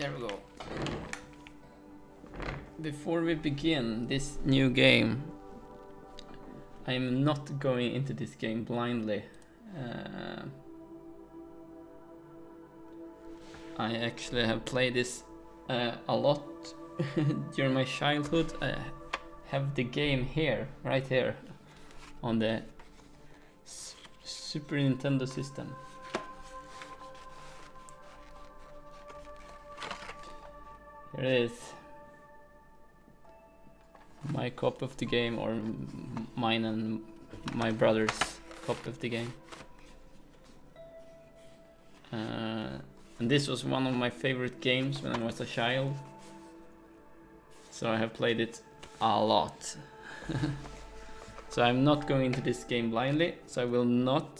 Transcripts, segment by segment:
There we go. Before we begin this new game, I am not going into this game blindly. I actually have played this a lot during my childhood. I have the game here, right here, on the Super Nintendo system. Here it is. My copy of the game, or mine and my brother's copy of the game. And this was one of my favorite games when I was a child. So I have played it a lot. So I'm not going into this game blindly. So I will not...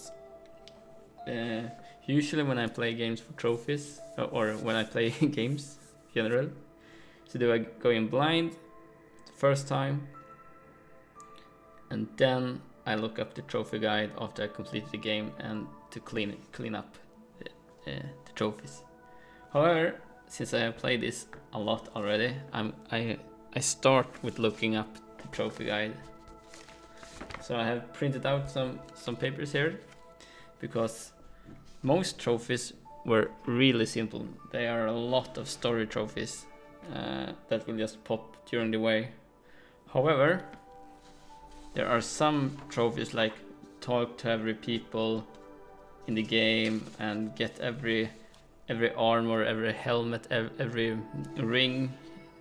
usually when I play games for trophies, or when I play games in general, so do I go in blind first time, and then I look up the trophy guide after I completed the game and to clean up the trophies. However, since I have played this a lot already, I start with looking up the trophy guide. So I have printed out some papers here, because most trophies were really simple. There are a lot of story trophies that will just pop during the way. However, there are some trophies like talk to every people in the game and get every armor, every helmet, every ring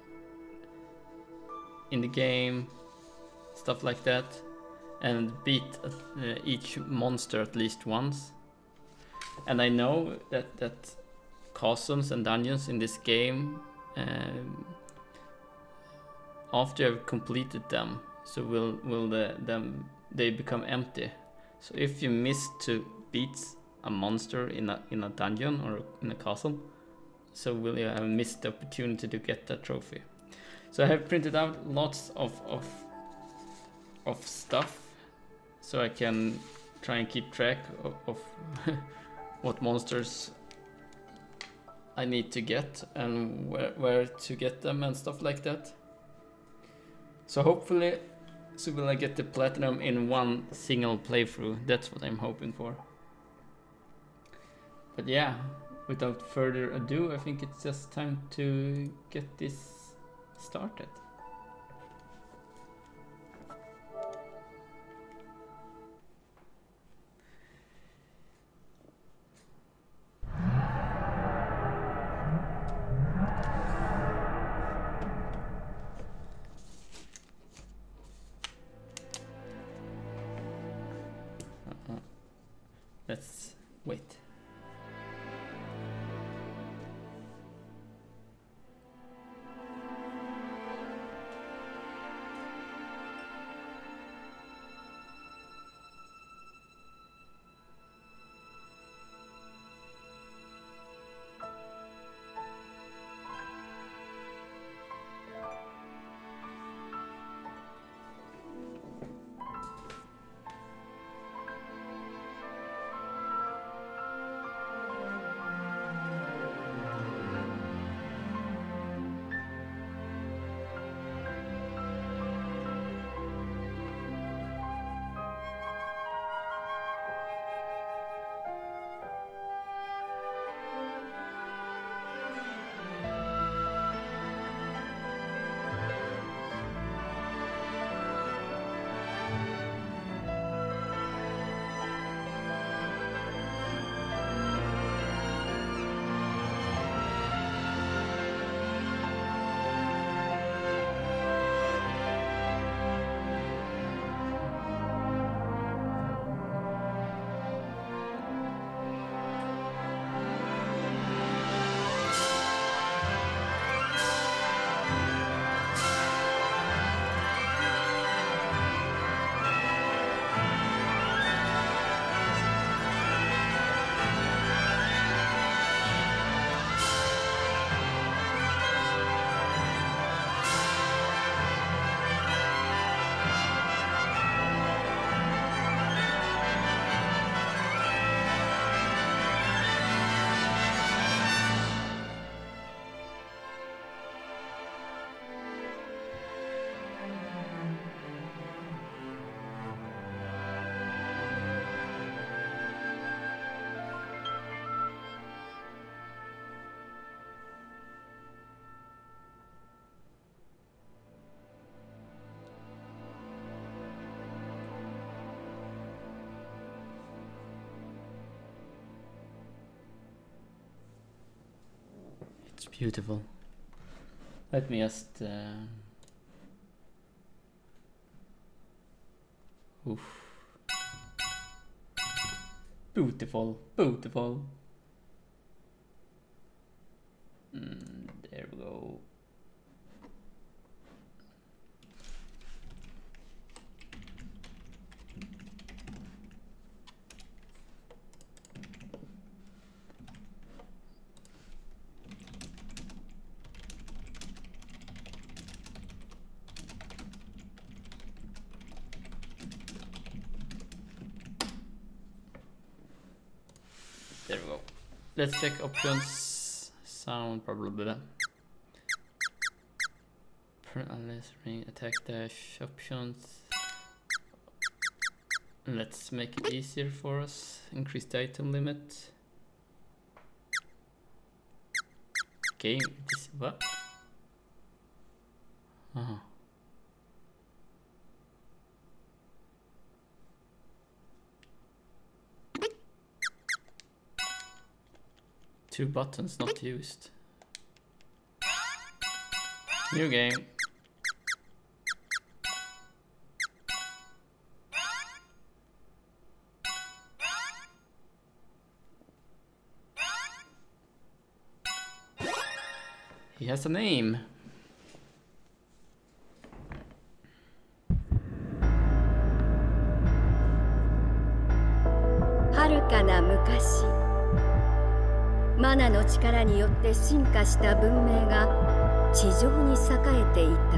in the game, stuff like that, and beat each monster at least once. And I know that castles and dungeons in this game, after you have completed them, so they become empty. So if you miss to beat a monster in a dungeon or in a castle, so will you have missed the opportunity to get that trophy. So I have printed out lots of stuff, so I can try and keep track of what monsters I need to get and where to get them and stuff like that. So hopefully, so will I get the platinum in one single playthrough. That's what I'm hoping for. But yeah, without further ado, I think it's just time to get this started. Let's wait. Beautiful. Let me just... Oof. Beautiful, beautiful. There we go. There we go. Let's check options. Sound, probably. Unless ring, attack dash, options. Let's make it easier for us. Increase the item limit. Game. This, what? Uh-huh. Two buttons not used. New game. He has a name. Harukana mukashi, manaの力によって進化した文明が地上に栄えていた。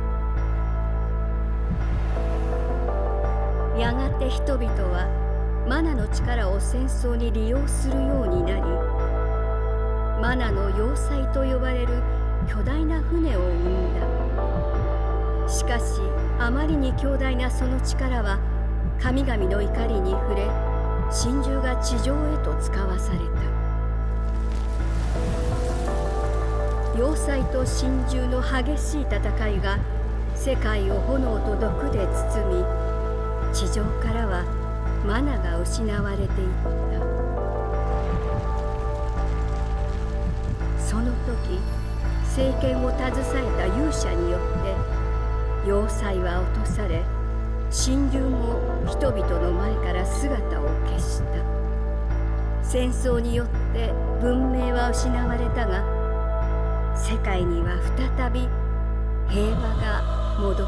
やがて人々はマナの力を戦争に利用するようになり、マナの要塞と呼ばれる巨大な船を生んだ。しかしあまりに強大なその力は神々の怒りに触れ、神獣が地上へと使わされた。要塞と神獣の激しい戦いが世界を炎と毒で包み、地上からはマナが失われていった。その時、政権を携えた勇者によって要塞は落とされ、神獣も人々の前から姿を消した。戦争によって文明は失われたが、世界には再び平和が戻った。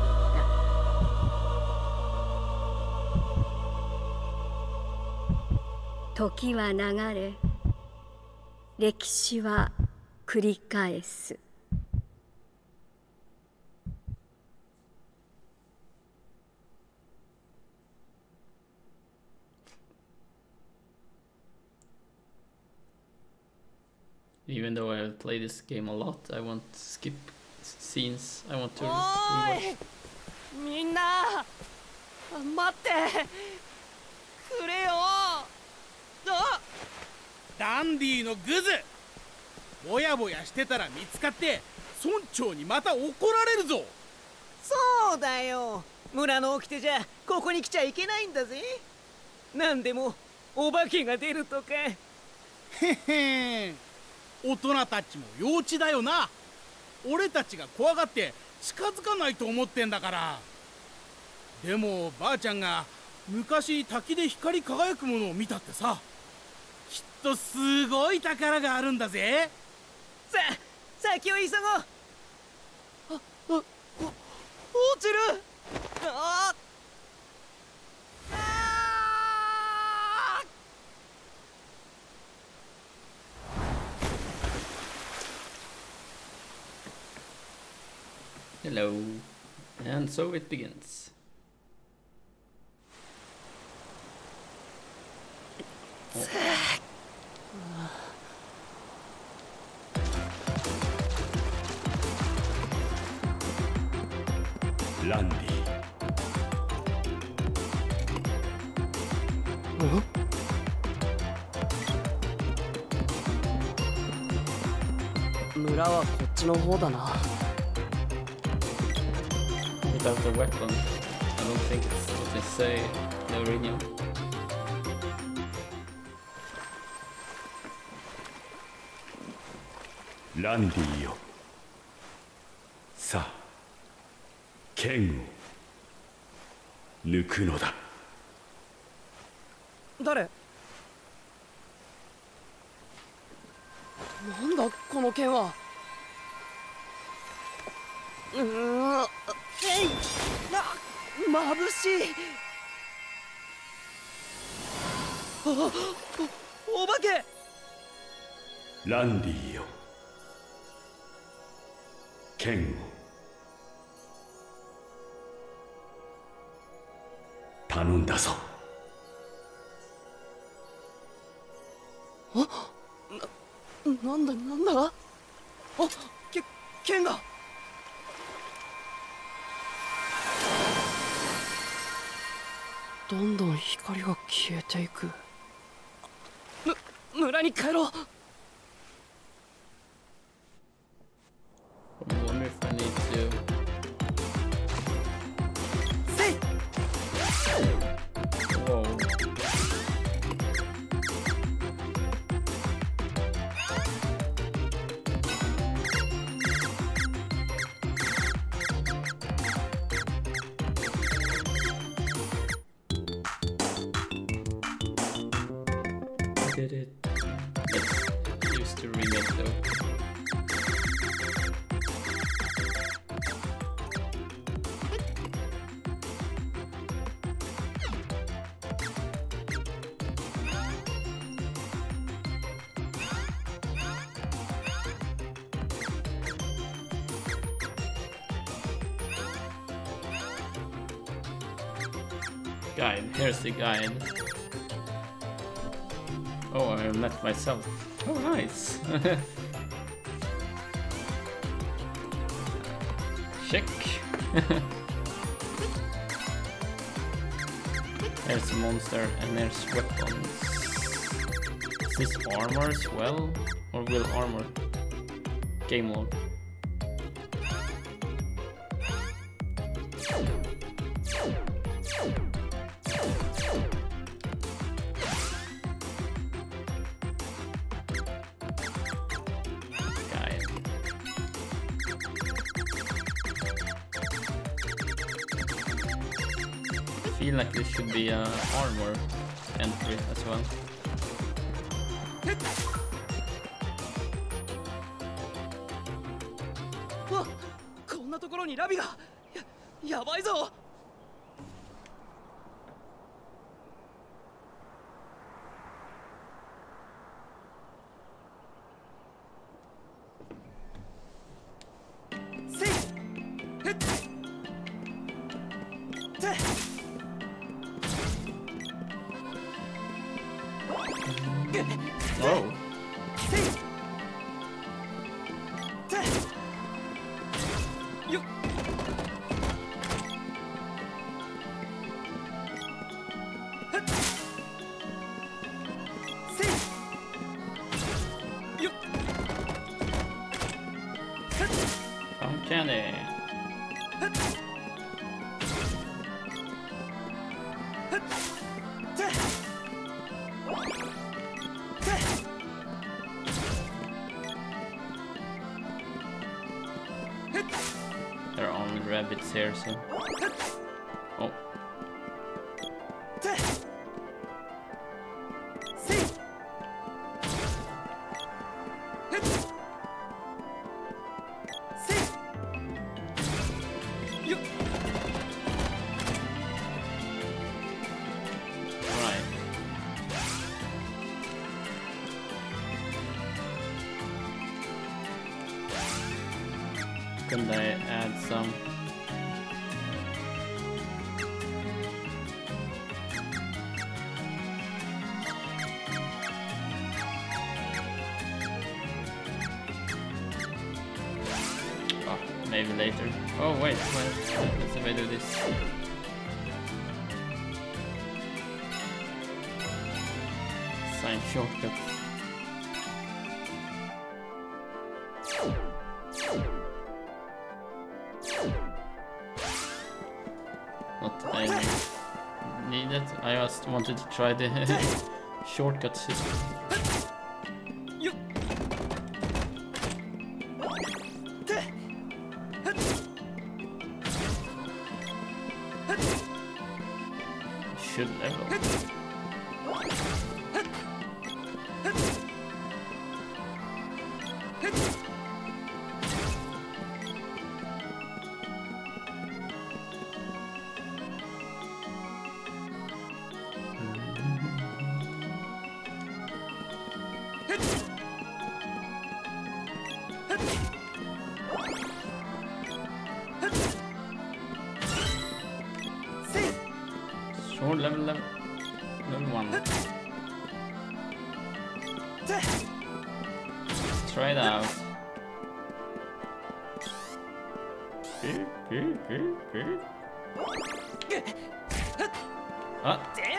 時は流れ、歴史は繰り返す。 Even though I play this game a lot, I want to skip scenes. I want to rewatch. みんな待ってくれよ。 ダンディのグズ、ぼやぼやしてたら見つかって村長にまた怒られるぞ。 そうだよ、村の掟じゃここに来ちゃいけないんだぜ。なんでもお化けが出るとか。 へへん、大人たちも幼稚だよな。俺たちが怖がって近づかないと思ってんだから。でもばあちゃんが昔滝で光り輝くものを見たってさ、きっとすごい宝があるんだぜ。 先を急ごう。落ちる。 Hello, and so it begins. Landy. 村はこっちの方だな。 Without a weapon, I don't think it's what they say in the original. ランディよ、さあ剣を抜くのだ。 誰？なんだこの剣は。えい、まぶしい。お化け。 ランディよ、剣を頼んだぞ。 なんだあ、剣が。どんどん光が消えていく。村に帰ろう。 I wonder if I need to. Whoa. Did it? Let's use the remake though. Guide, here's the guide. Oh, I met myself. Oh, nice. Check. There's a monster and there's weapons. Is this armor as well? Or will armor? Game log. I feel like this should be an armor entry as well. Whoa! こんなところにラビが。やばいぞ。 Oh. Candy. There are only rabbits here, so. Oh. Can I add some? Oh, maybe later. Oh wait, let's see if I do this. Sign shortcut. Not that I need it. I just wanted to try the shortcut system. should level. Sure, level 1. Try it out. Ah.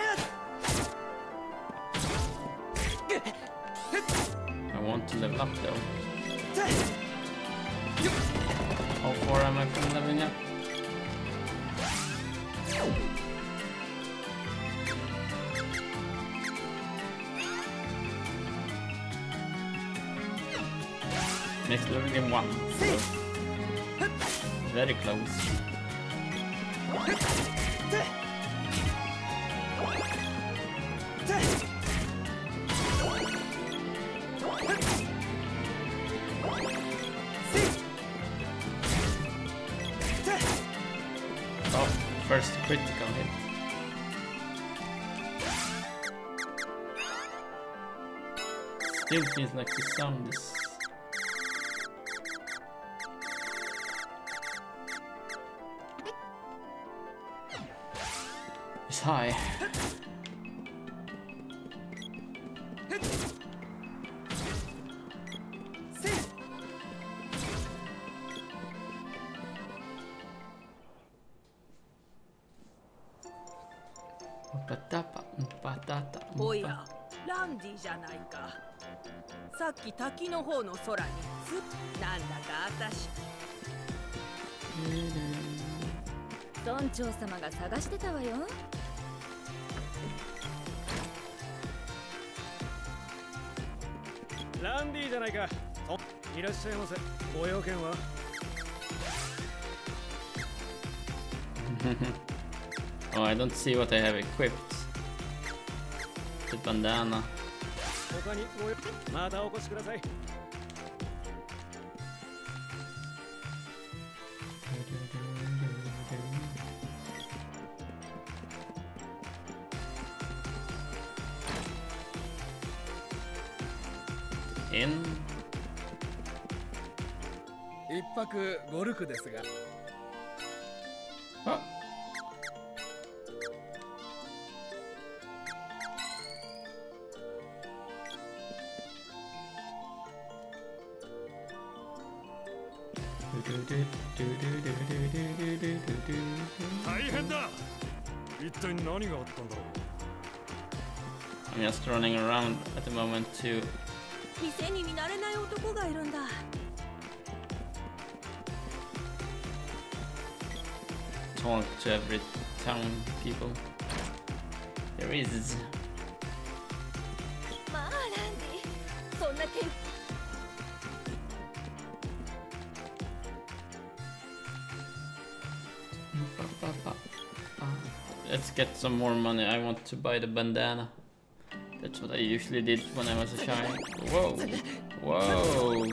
I want to level up though. How far am I from leveling up? Next level in 1. So very close. Oh, first critical hit. Still feels like the sound is high. おや、ランディじゃないか。さっき滝の方の空にすっなんだか私。 村長様が探してたわよ。 ランディじゃないか。いらっしゃいませ。ご用件は Oh, I don't see what I have equipped. The bandana. 他にご用またお越しください。 In. 一泊ゴルフですが。 あ。 大変だ。一体何があったんだろう。 I'm just running around at the moment to 店に見慣れない男がいるんだ。 talk to every town people. There is. まあランディ、そんな天 Let's get some more money. I want to buy the bandana. That's what I usually did when I was a child. Whoa. Whoa.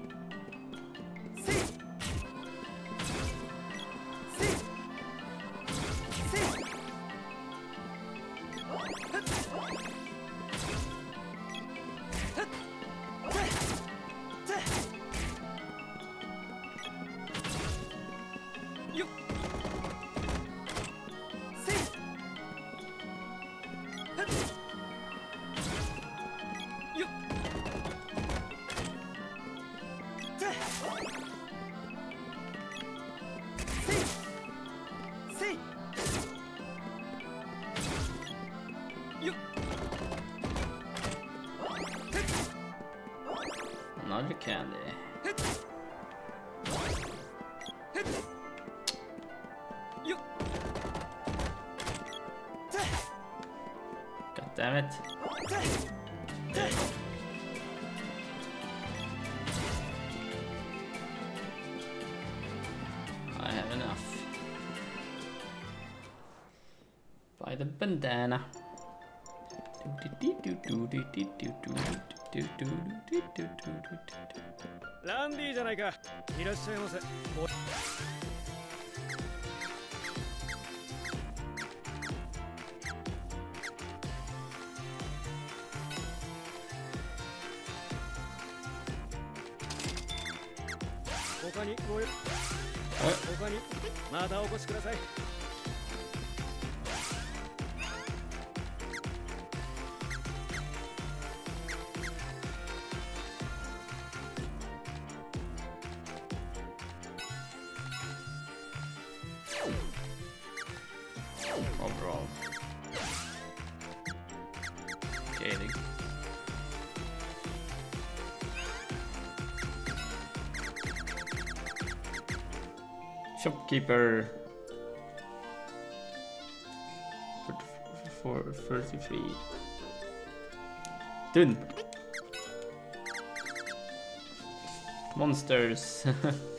Another candy. God damn it. There. I have enough. Buy the bandana. ランディじゃないか。いらっしゃいませ。他にご用。他にまたお越しください。 Overall. Scaling. Shopkeeper. For 33. Dun. Monsters.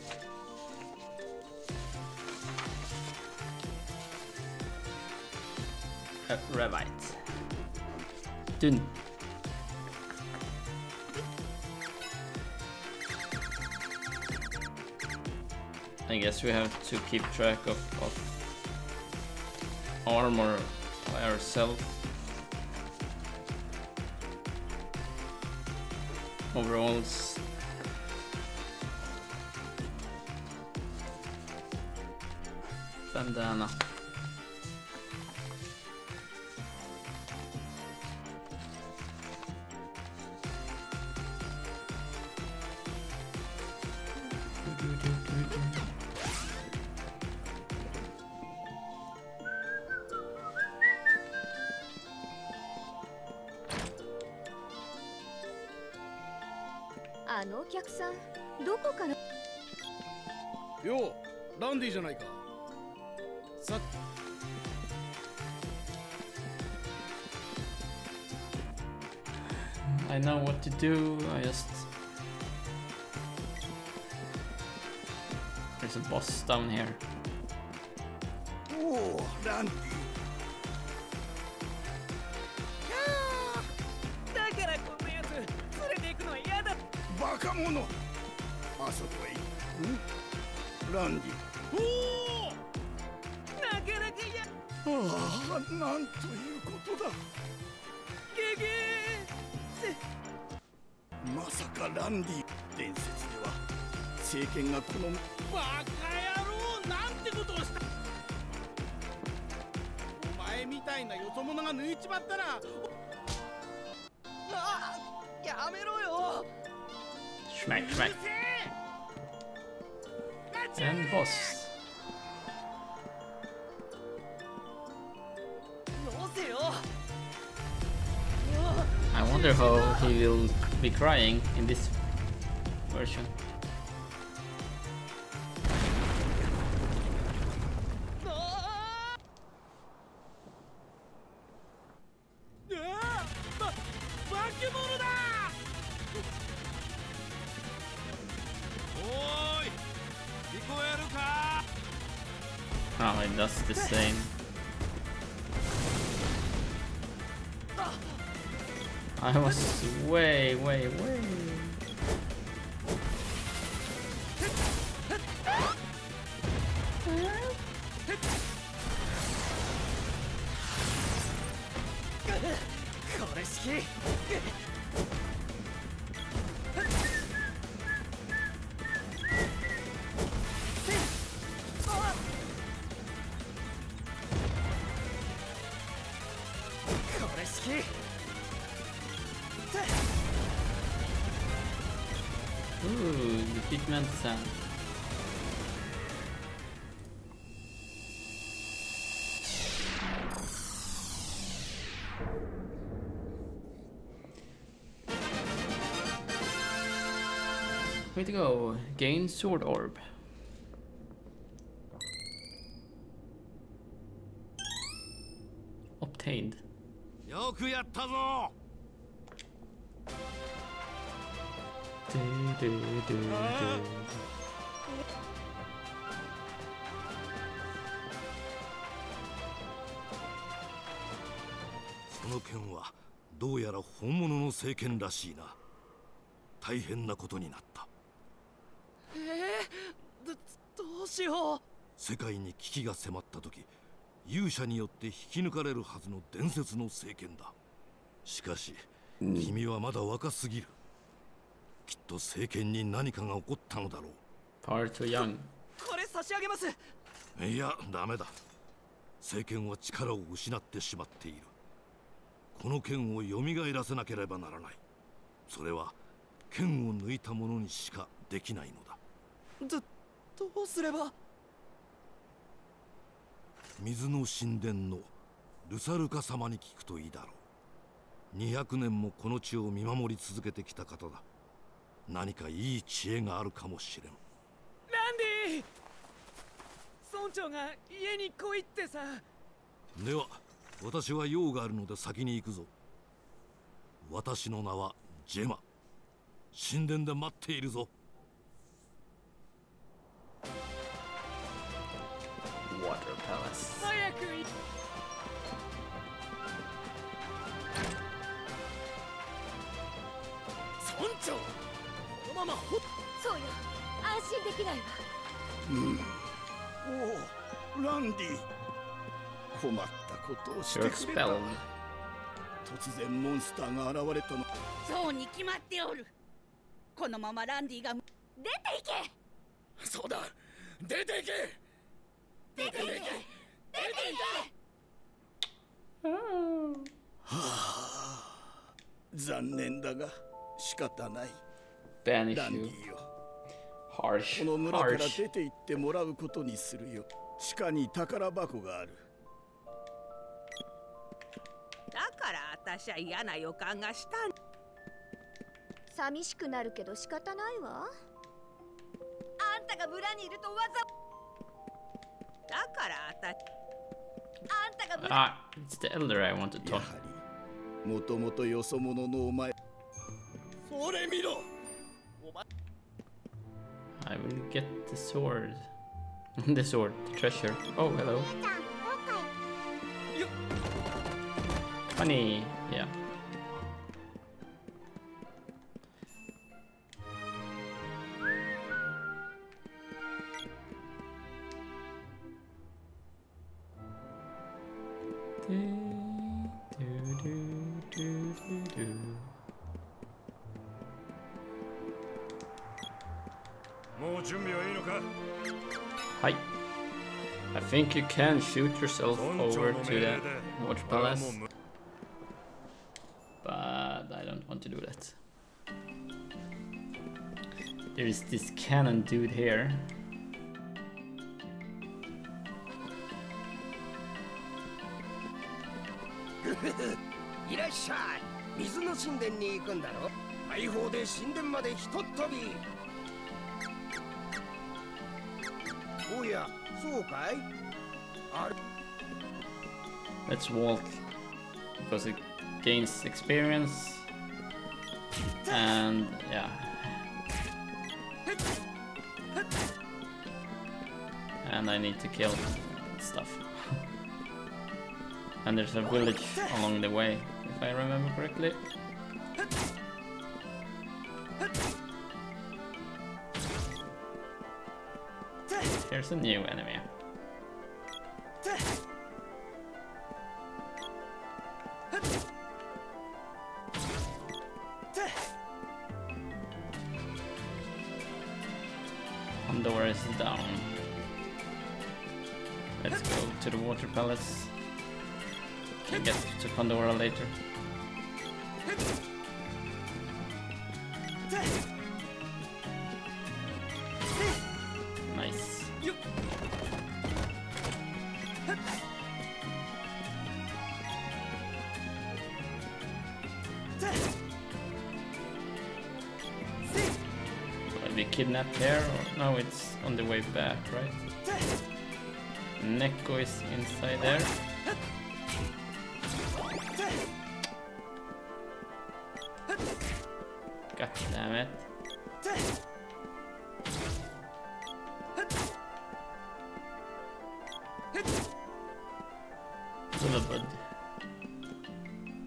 Revite. Dun. I guess we have to keep track of armor by ourselves. Overalls. Bandana. Yo, ランディじゃないか。さっ I know what to do. There's a boss down here. おお、ランディ。 だからこんなやつ連れて行くのは嫌だ。 バカ者。あそこへ行く。ランディ。おお。 なかなかや。 ああ、なんということだ。 ゲゲー。まさかランディ。伝説では政権がこのバカ野郎なんてことをした。お前みたいなよそ者が抜いちまったら。 あ、やめろよ。 Schmack, schmack. And boss. I wonder how he will be crying in this version. Oh, it does the same. I was way. これ式。 Ooh, the pigment sound. Way to go. Gain sword orb. Obtained. よくやったぞ。 この剣はどうやら本物の聖剣らしいな。大変なことになった。 どうしよう。 世界に危機が迫った時、勇者によって引き抜かれるはずの伝説の聖剣だ。しかし、君はまだ若すぎる。きっと聖剣に何かが起こったのだろう。 Far too young. これ差し上げます。 いや、ダメだ。聖剣は力を失ってしまっている。この剣を蘇らせなければならない。それは剣を抜いた者にしかできないのだ。 どうすれば。 水の神殿のルサルカ様に聞くといいだろう。200年もこの地を見守り続けてきた方だ。何かいい知恵があるかもしれん。 ランディ、村長が家に来いってさ。 では私は用があるので先に行くぞ。私の名はジェマ。神殿で待っているぞ。 Water Palace. 早く行村長、このままそうよ、安心できないわ。 おお、ランディ、困ったことをして You're くれた。 expelled. 突然モンスターが現れたの。 そうに決まっておる。このままランディが出ていけ。 そうだ、出ていけ。 出ていけ。出ていけ。 残念だが仕方ない。 Banish ランデ you. ィよ、 Harsh. この村から Harsh. 出て行ってもらうことにするよ。地下に宝箱がある。 だから私は嫌な予感がしたん。 寂しくなるけど仕方ないわ。あんたが村にいるとわざ。 だから私。 あんたが村。 Ah, it's the elder I want to や talk. はりもともとよそ者のお前。それ見ろ。 I will get the sword. The sword, the treasure. Oh, hello. Funny, yeah. Hi. I think you can shoot yourself over to the Water Palace, but I don't want to do that. There is this cannon dude here. いらっしゃい。水の神殿に行くんだろ。大砲で神殿までひとっ飛び。おや、そうかい。あれ。 Let's walk because it gains experience and yeah. And I need to kill stuff. And there's a village along the way, if I remember correctly. Here's a new enemy. Pandora is down. Let's go to the Water Palace. Can get to Pandora later. Nice. Will I be kidnapped there? Or no, it's on the way back, right? Neko is inside there. God damn it. Little bud.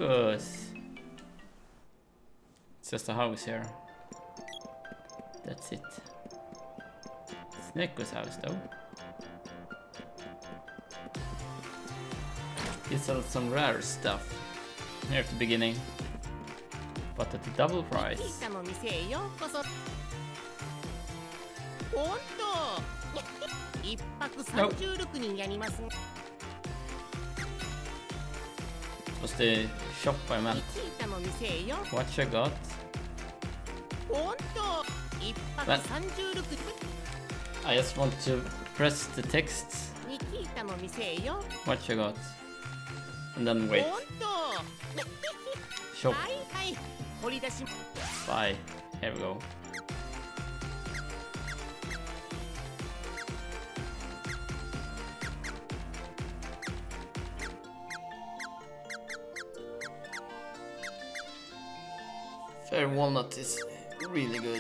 Sneckus! It's just a house here. That's it. Sneckus house though. He sells some rare stuff here at the beginning, but at the double price. 一泊36人やります。 Was the shop I meant? What you got? But I just want to press the text. What you got? And then wait. Shop. Bye. Here we go. Fair walnut is really good.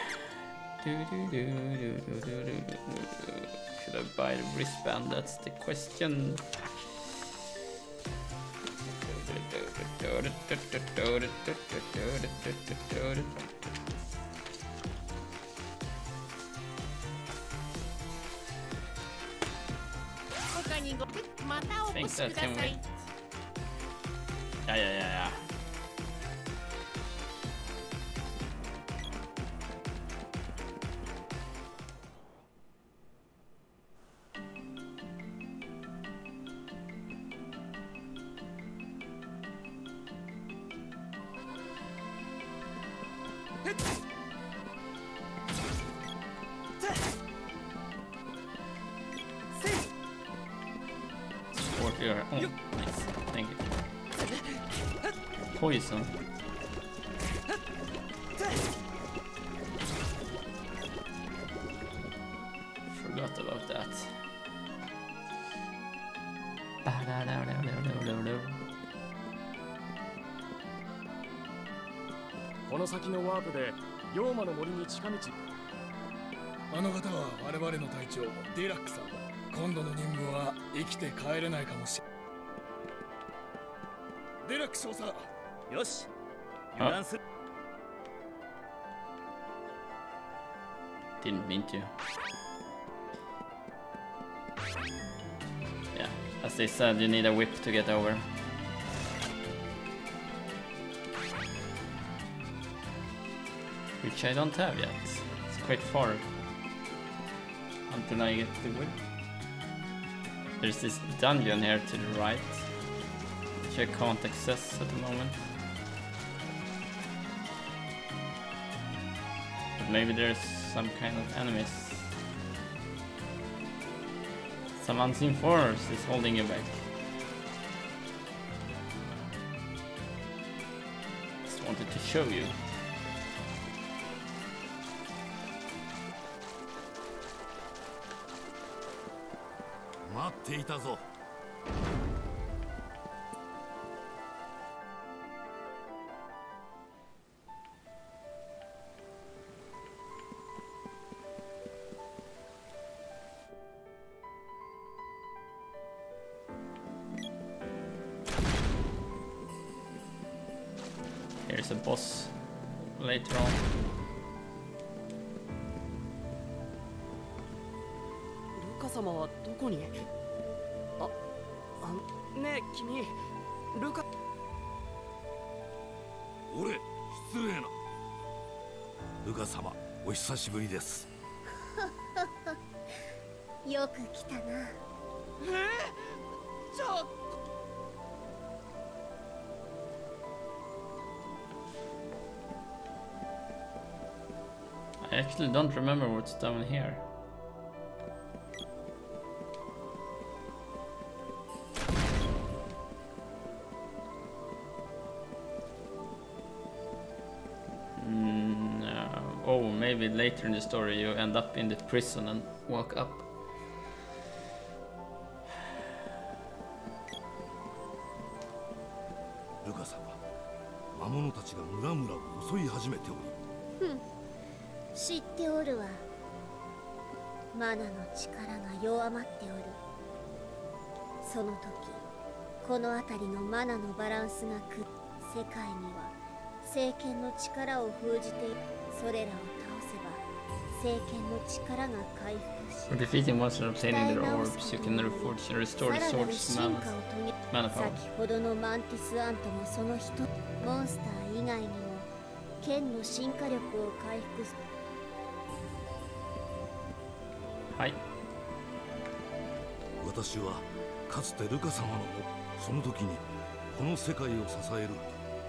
Should I buy the wristband? That's the question. I think that can wait. Yeah. Oh, nice. Thank you. Poison. Forgot about that. この先のワープで妖魔の森に近道。 あの方は我々の隊長ディラックさんだ。今度の任務は生きて帰れないかもしれない。ディラック少佐、よし、油断する。 Didn't mean to. Yeah, as they said, you need a whip to get over. Which I don't have yet. It's quite far until I get the whip. There's this dungeon here to the right, which I can't access at the moment. But maybe there's some kind of enemies. Some unseen force is holding you back. Just wanted to show you. Here's a boss later on. ルカ様はどこに？ねえ君、ルカ。 俺、失礼な。ルカ様、お久しぶりです。 よく来たな。 ちょっと。 I actually don't remember what's down here. No. Oh, maybe later in the story you end up in the prison and walk up. ルカ様、魔物たちが村々を襲い始めており。 知っておるわ。マナの力が弱まっておる。その時この辺りのマナのバランスが世界には聖剣の力を封じている。それらを倒せば聖剣の力が回復し、 For defeating monsters and obtaining their orbs, you can reforge and restore the sword's mana power. 先ほどのマンティスアントもその一つ。モンスター以外にも剣の進化力を回復する。 はい。 私はかつてルカ様のその時にこの世界を支える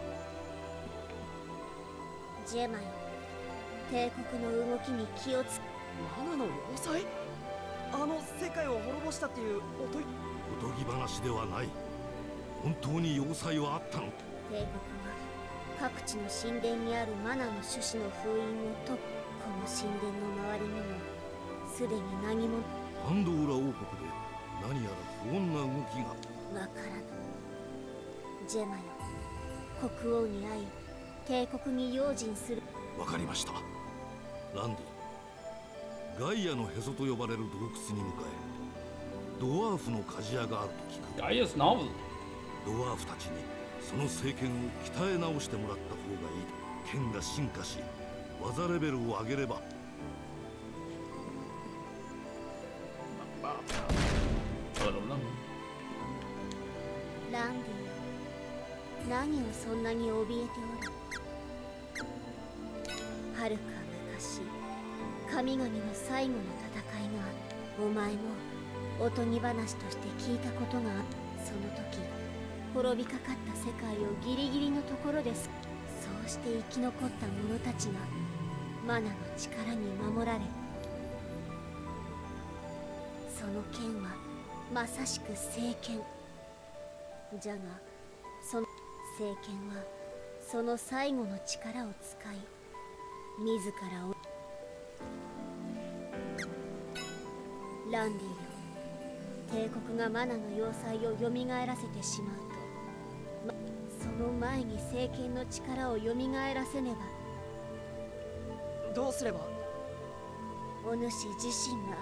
ジェマよ、帝国の動きに気をつけ。 マナの要塞？あの世界を滅ぼしたっていうおとぎ話ではない。本当に要塞はあったの。 帝国は各地の神殿にあるマナの種子の封印を解く。この神殿の周りにもすでに何も。 パンドーラ王国で何やら不穏な動きが。 わからぬ。ジェマよ、国王に会い帝国に用心する。 わかりました。ランディ、ガイアのへそと呼ばれる洞窟に向かえ。ドワーフの鍛冶屋があると聞く。 ガイアスノブル。 ドワーフたちにその聖剣を鍛え直してもらった方がいい。剣が進化し技レベルを上げれば。 ランディ、何をそんなに怯えておる。はるか昔、神々の最後の戦いがある。お前もおとぎ話として聞いたことがある。その時滅びかかった世界をギリギリのところです。そうして生き残った者たちがマナの力に守られ、その剣はまさしく聖剣じゃが、その聖剣はその最後の力を使い自らを。ランディよ、帝国がマナの要塞を蘇らせてしまうと、その前に聖剣の力を蘇らせねば。 どうすれば？ お主自身が。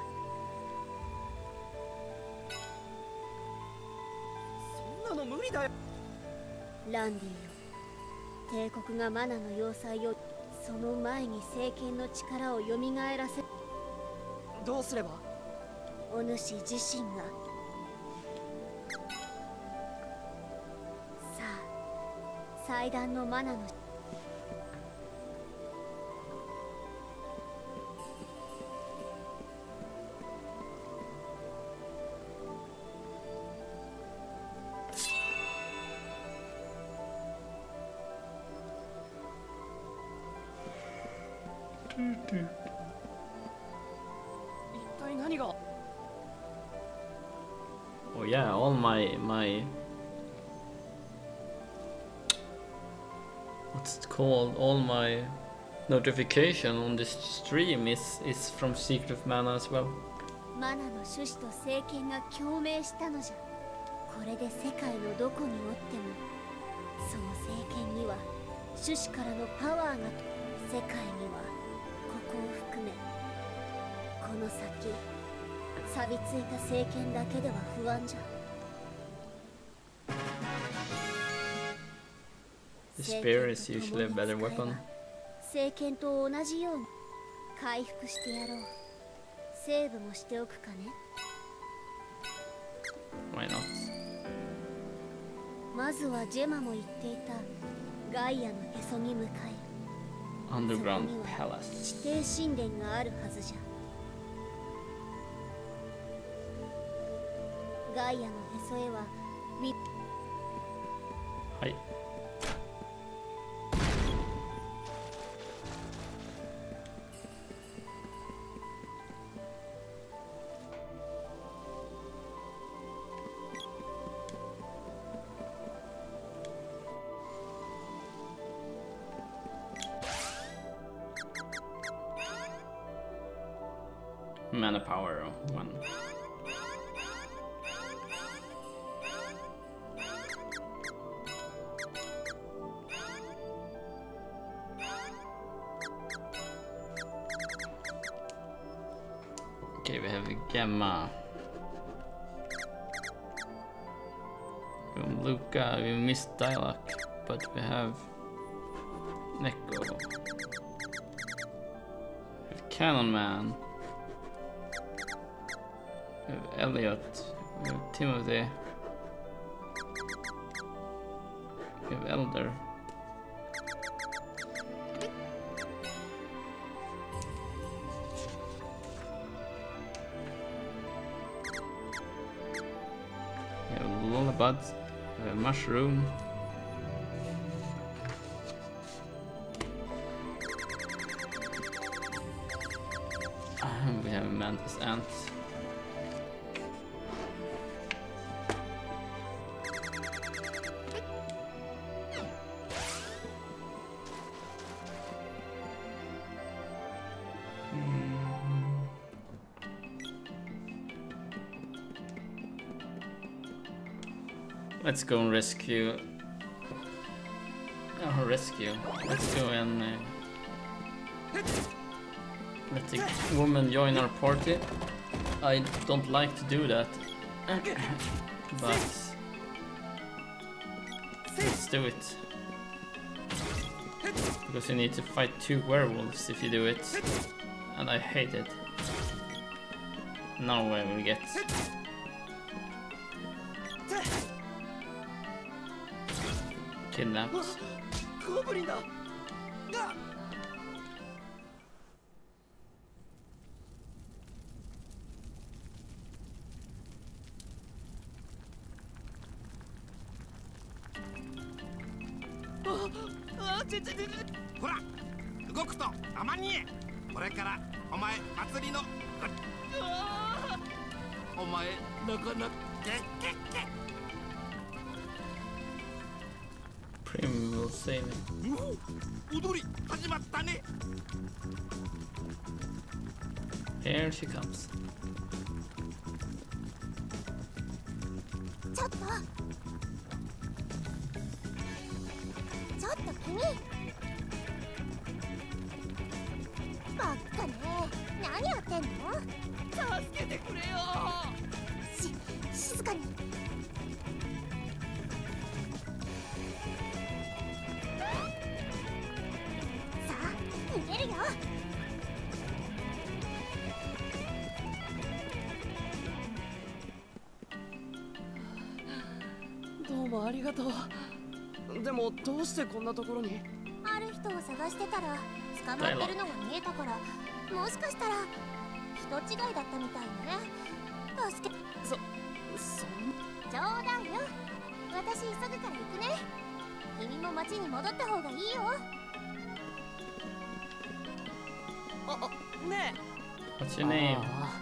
そんなの無理だよ。 ランディよ、帝国がマナの要塞を、その前に聖剣の力を蘇らせ。 どうすれば？ お主自身が。さあ、祭壇のマナの。 一体何が？ Oh yeah, all my what's it called? All my notification on this stream is from Secret of Mana as well. マナの種子と聖剣が共鳴したのじゃ。これで世界のどこにおってもその聖剣には種子からのパワーが。世界にはここを含めこの先錆びついた聖剣だけでは不安じゃ。 The spear is usually a better weapon. 聖剣と同じように回復してやろう。セーブもしておくかね。 Why not? まずはジェマも言っていたガイアのへそに向かえ。 Underground そこには Palace. 地底神殿があるはずじゃ。ガイアのへそへははい。Mana power 1. Okay, we have a Gamma. From Luca, we missed dialogue, but we have Neko. We have Cannon Man. We have Elliot. We have Timothy. We have Elder. We have Lullabud. We have Mushroom. We have a Mantis Ant. Let's go and rescue. Oh, rescue. Let's go and let the woman join our party. I don't like to do that, but let's do it. Because you need to fight 2 werewolves if you do it, and I hate it. Now I will get kidnapped. ほら動くとたまにこれからお前祭りのお前なかなか Prim will save me. 踊り始まったね。 Here she comes. ちょっと君ばっかね。何やってんの？ 助けてくれよ。 静かに。さあ逃げるよ。 どうもありがとう。でもどうしてこんなところに？ ある人を探してたら捕まってるのが見えたから、もしかしたら人違いだったみたいね。助け冗談よ。私急ぐから行くね。君も町に戻った方がいいよ。 ねえ。What's your name?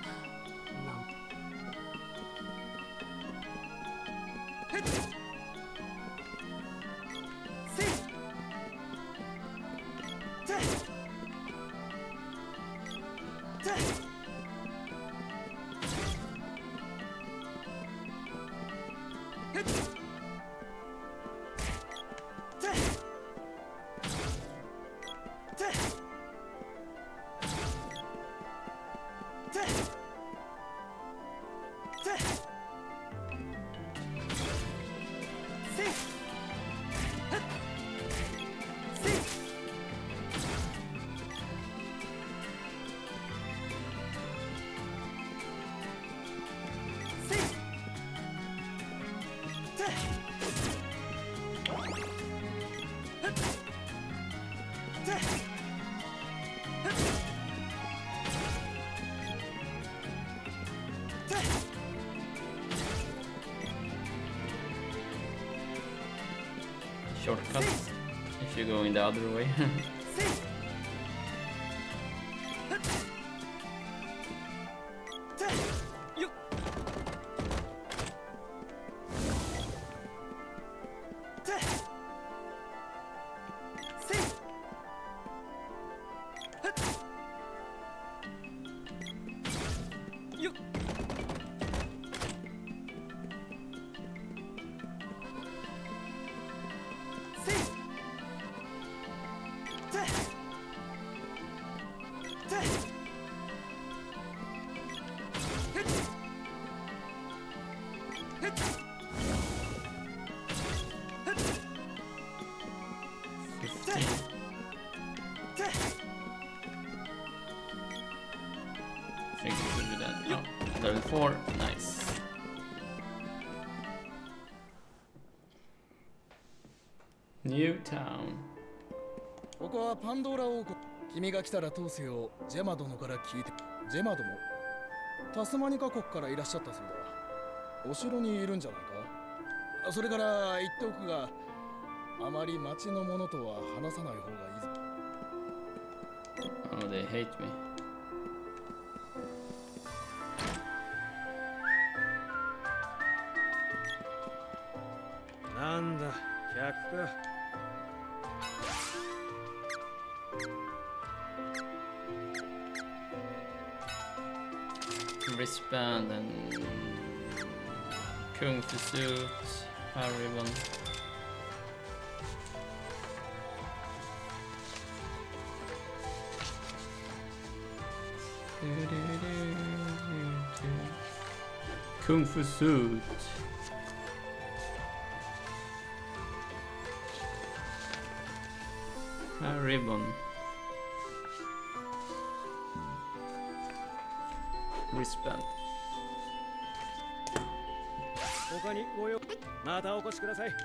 Shortcut if you're going the other way. I think we should do that. Oh, level 4, nice. New town. ここはパンドーラ王国。君が来たら通すようジェマ殿から聞いて。ジェマ殿、タスマニカ国からいらっしゃったそうだ。お城にいるんじゃないか。それから言っておくが、あまり町の者とは話さない方がいいぞ。 Oh, they hate me. なんだ、客か。 Wristband and Kung Fu suit, hair ribbon. Kung Fu suit. Hair ribbon. Wristband. 他にご用、またお越しください。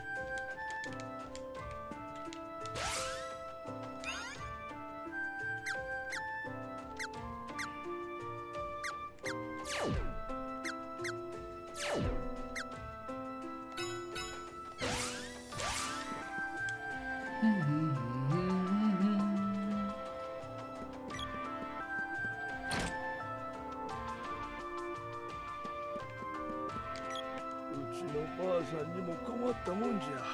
うちのばあさんにも困ったもんじゃ。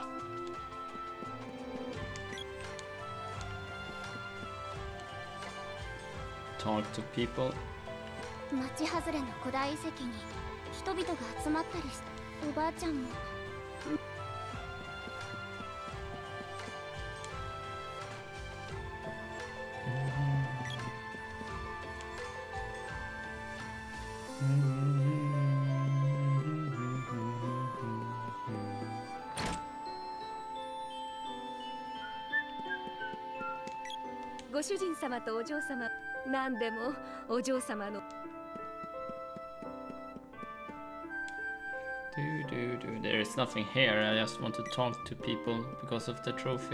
Talk to people. 町外れの古代遺跡に人々が集まったりして、おばあちゃんも。 ご主人様とお嬢様、何でもお嬢様の。 There is nothing here. I just want to talk to people because of the trophy.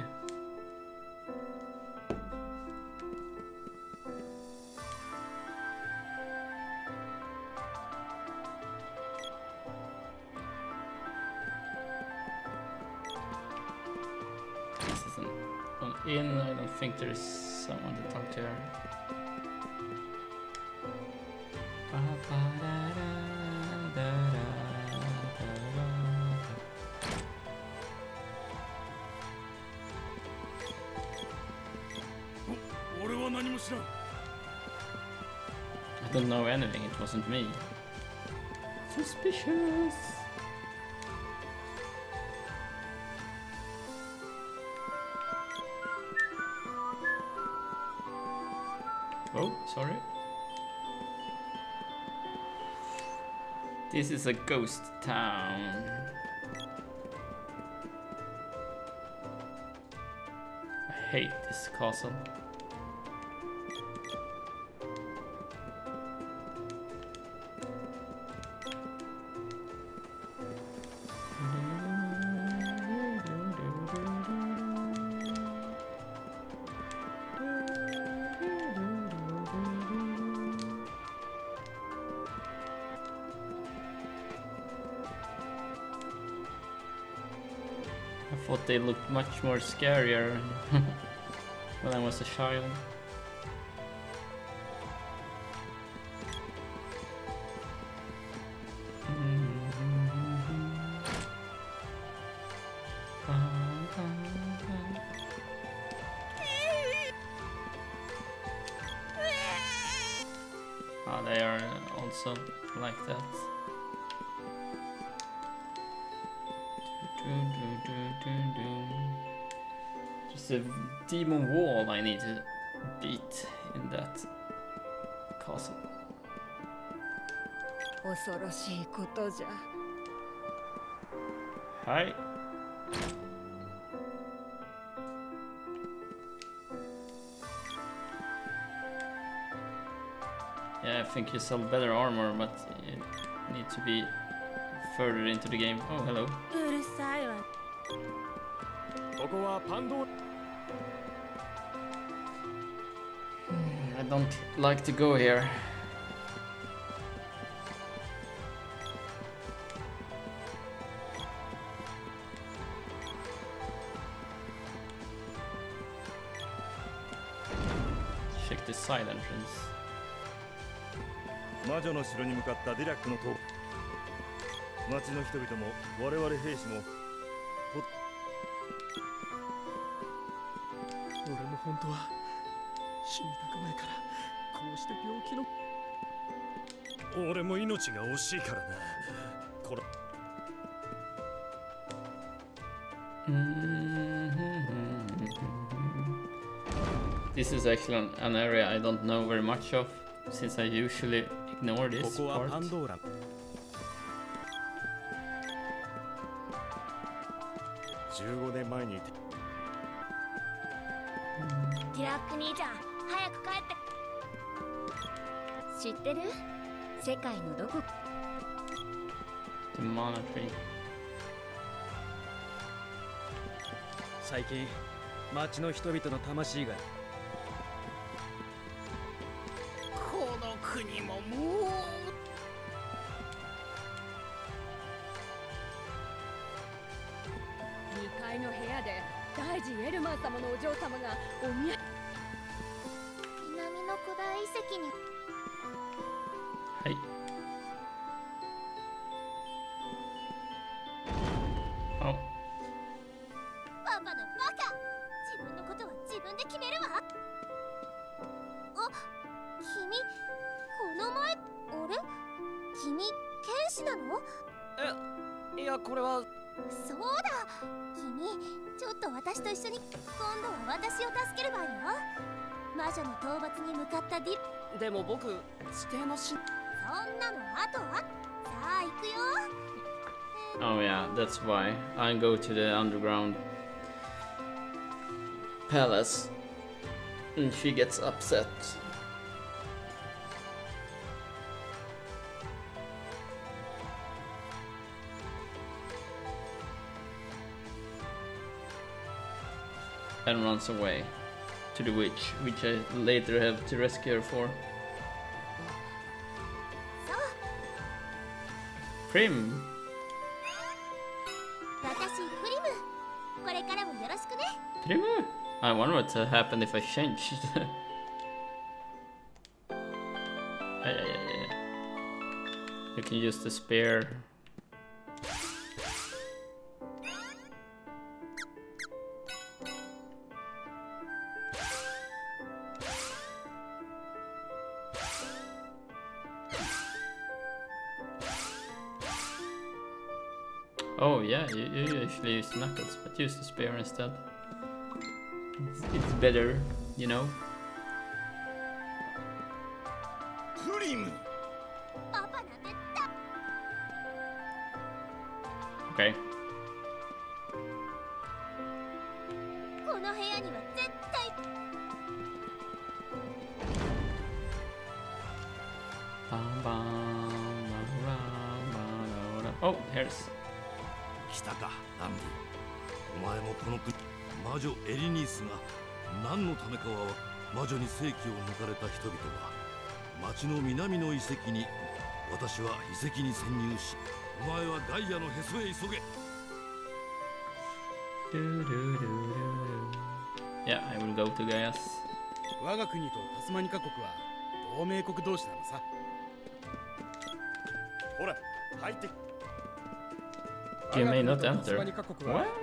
This is an inn. I don't think there is someone to talk to here. I don't know anything, it wasn't me. Suspicious! Oh, sorry. This is a ghost town. I hate this castle. I thought they looked much more scarier when I was a child. Oh, they are also like that. Just a demon wall I need to beat in that castle. 恐ろしいことじゃ。 はい。 Yeah, I think you sell better armor, but you need to be further into the game. Oh, hello. うるさいわ。 ここはパンドー I don't like to go here. Check the side entrance. 魔女の城に向かったディラックの塔。町の人々も我々兵士も俺も本当は死にたくないからこうして病気の俺も命が惜しいからなこれ This is actually an area I don't know very much of, since I usually ignore this ここは part. パンドーラ15年前にティラック兄ちゃん早く帰って知ってる世界のどこ The mana tree. 最近町の人々の魂がこの国ももう 2階の部屋で大臣エルマン様のお嬢様がお土産南の古代遺跡にはい。Oh. パパのバカ自分のことは自分で決めるわあ君この前あれ君剣士なのいやこれはそうだ君ちょっと私と一緒に今度は私を助けるわよ魔女の討伐に向かったディでも僕指定のしそんなのあとはさあ行くよ Oh yeah, that's why I go to the underground palace and she gets upset. And runs away to the witch, which I later have to rescue her for. Prim! 私プリムこれからもよろしくね Prim? I wonder what happened if I changed. Yeah. You can use the spear. Oh yeah, you usually use knuckles, but use the spear instead. It's better, you know. プリムパパなんて Okay. この部屋には絶対 Oh, here's 来たかランディお前もこの国魔女エリニースが何のためかは魔女に正気を抜かれた人々が町の南の遺跡に私は遺跡に潜入しお前はガイアのへそへ急げ Yeah, I will go to Gaia's. 我が国とタスマニカ国は同盟国同士なのさほら入って You may not enter. タスマニカ国は What?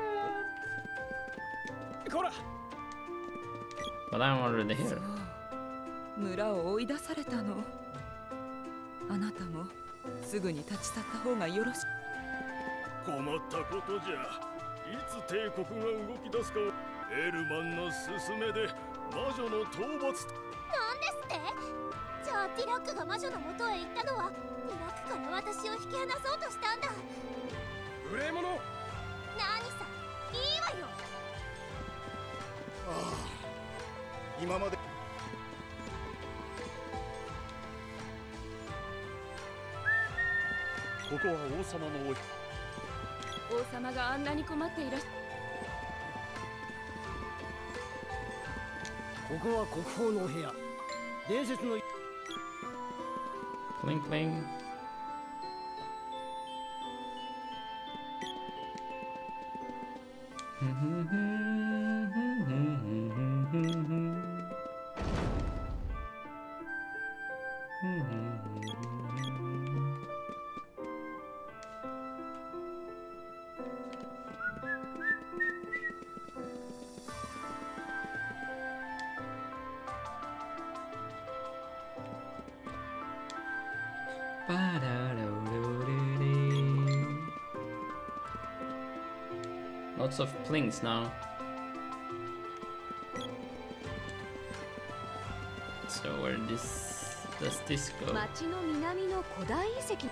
こら But I'm already here. 村を追い出されたのあなたもすぐに立ち去った方がよろしい困ったことじゃいつ帝国が動き出すかエルマンの勧めで魔女の討伐なんですってじゃあディラックが魔女の元へ行ったのはディラックから私を引き離そうとしたんだ無礼者何さいいわよああ今までここは王様のおい。 王様があんなに困っていらっしゃここは国宝のお部屋。伝説の Pling pling. Lots of plings now. So where does this go? 町の南の古代遺跡。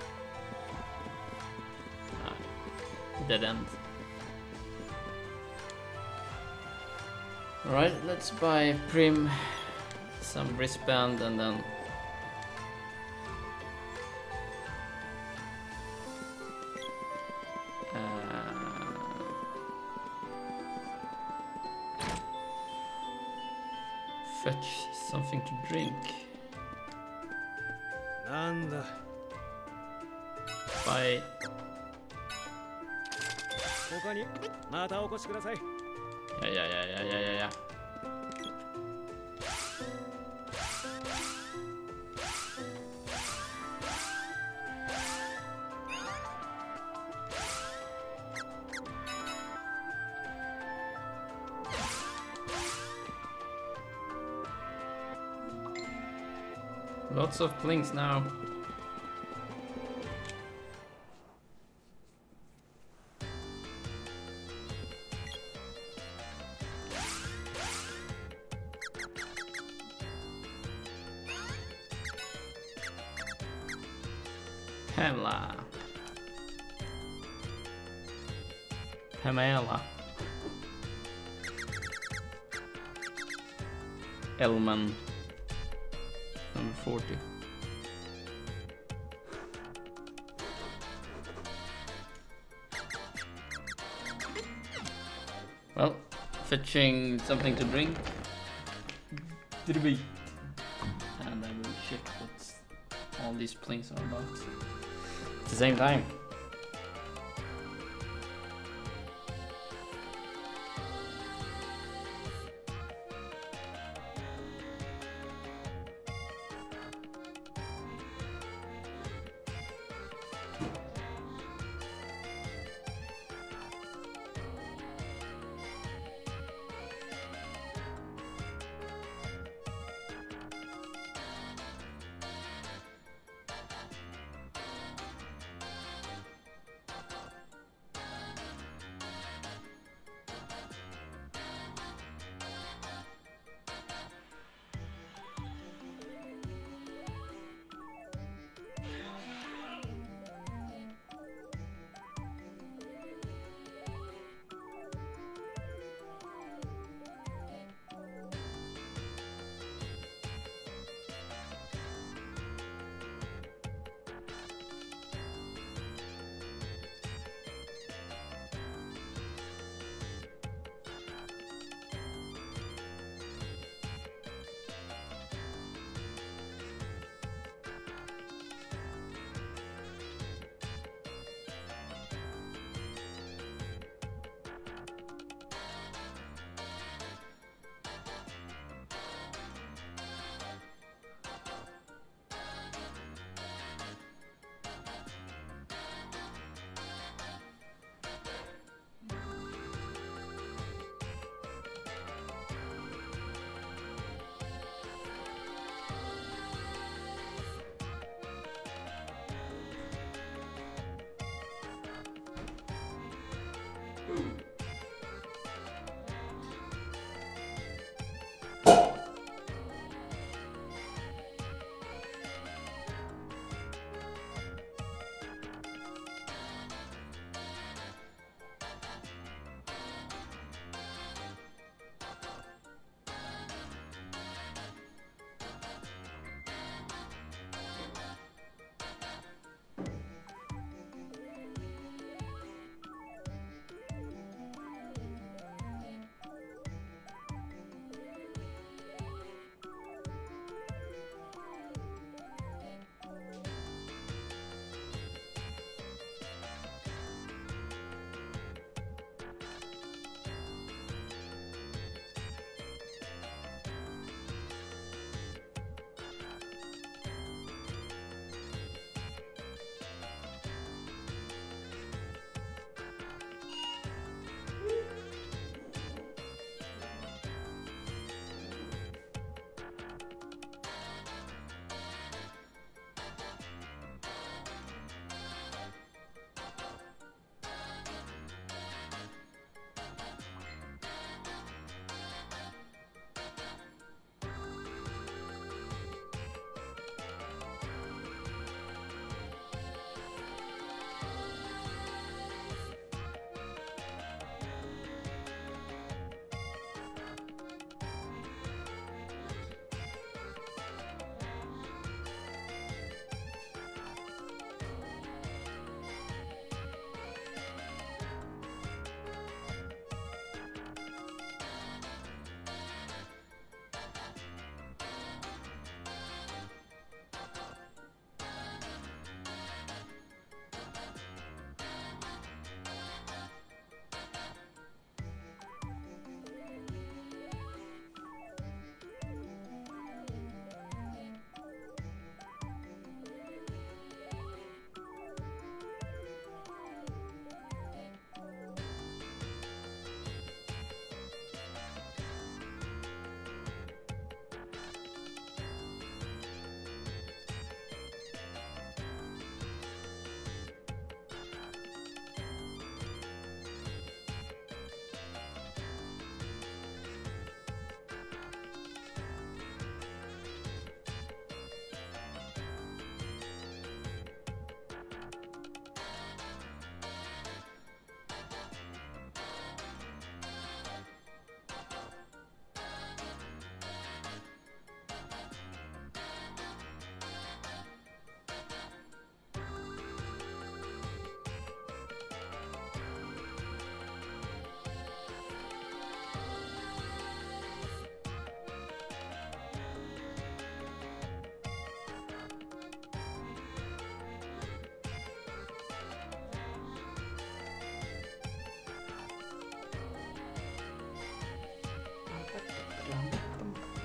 Dead end. Alright, let's buy Prim some wristband and then fetch something to drink. なんだ。 Buy 他にまたお越しください。 yeah. Lots of plings now. Pamela. Elman. Number 40. Well, fetching something to drink. And I will check what all these plings are about at the same time.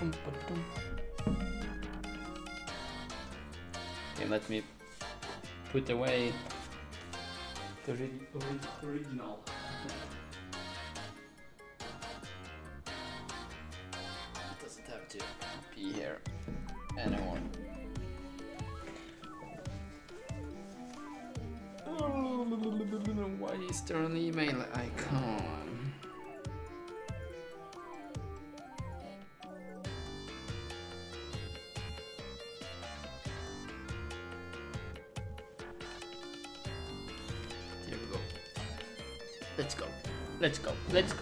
Okay, let me put away the original. It doesn't have to be here anymore. Why is there an email icon? Here we go. Let's go. Let's go. Let's go.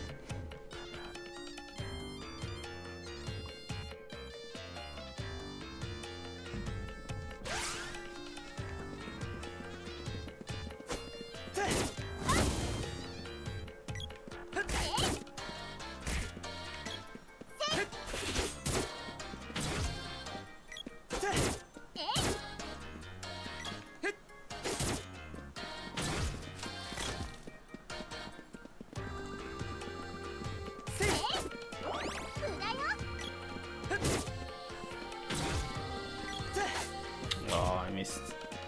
Oh, I missed.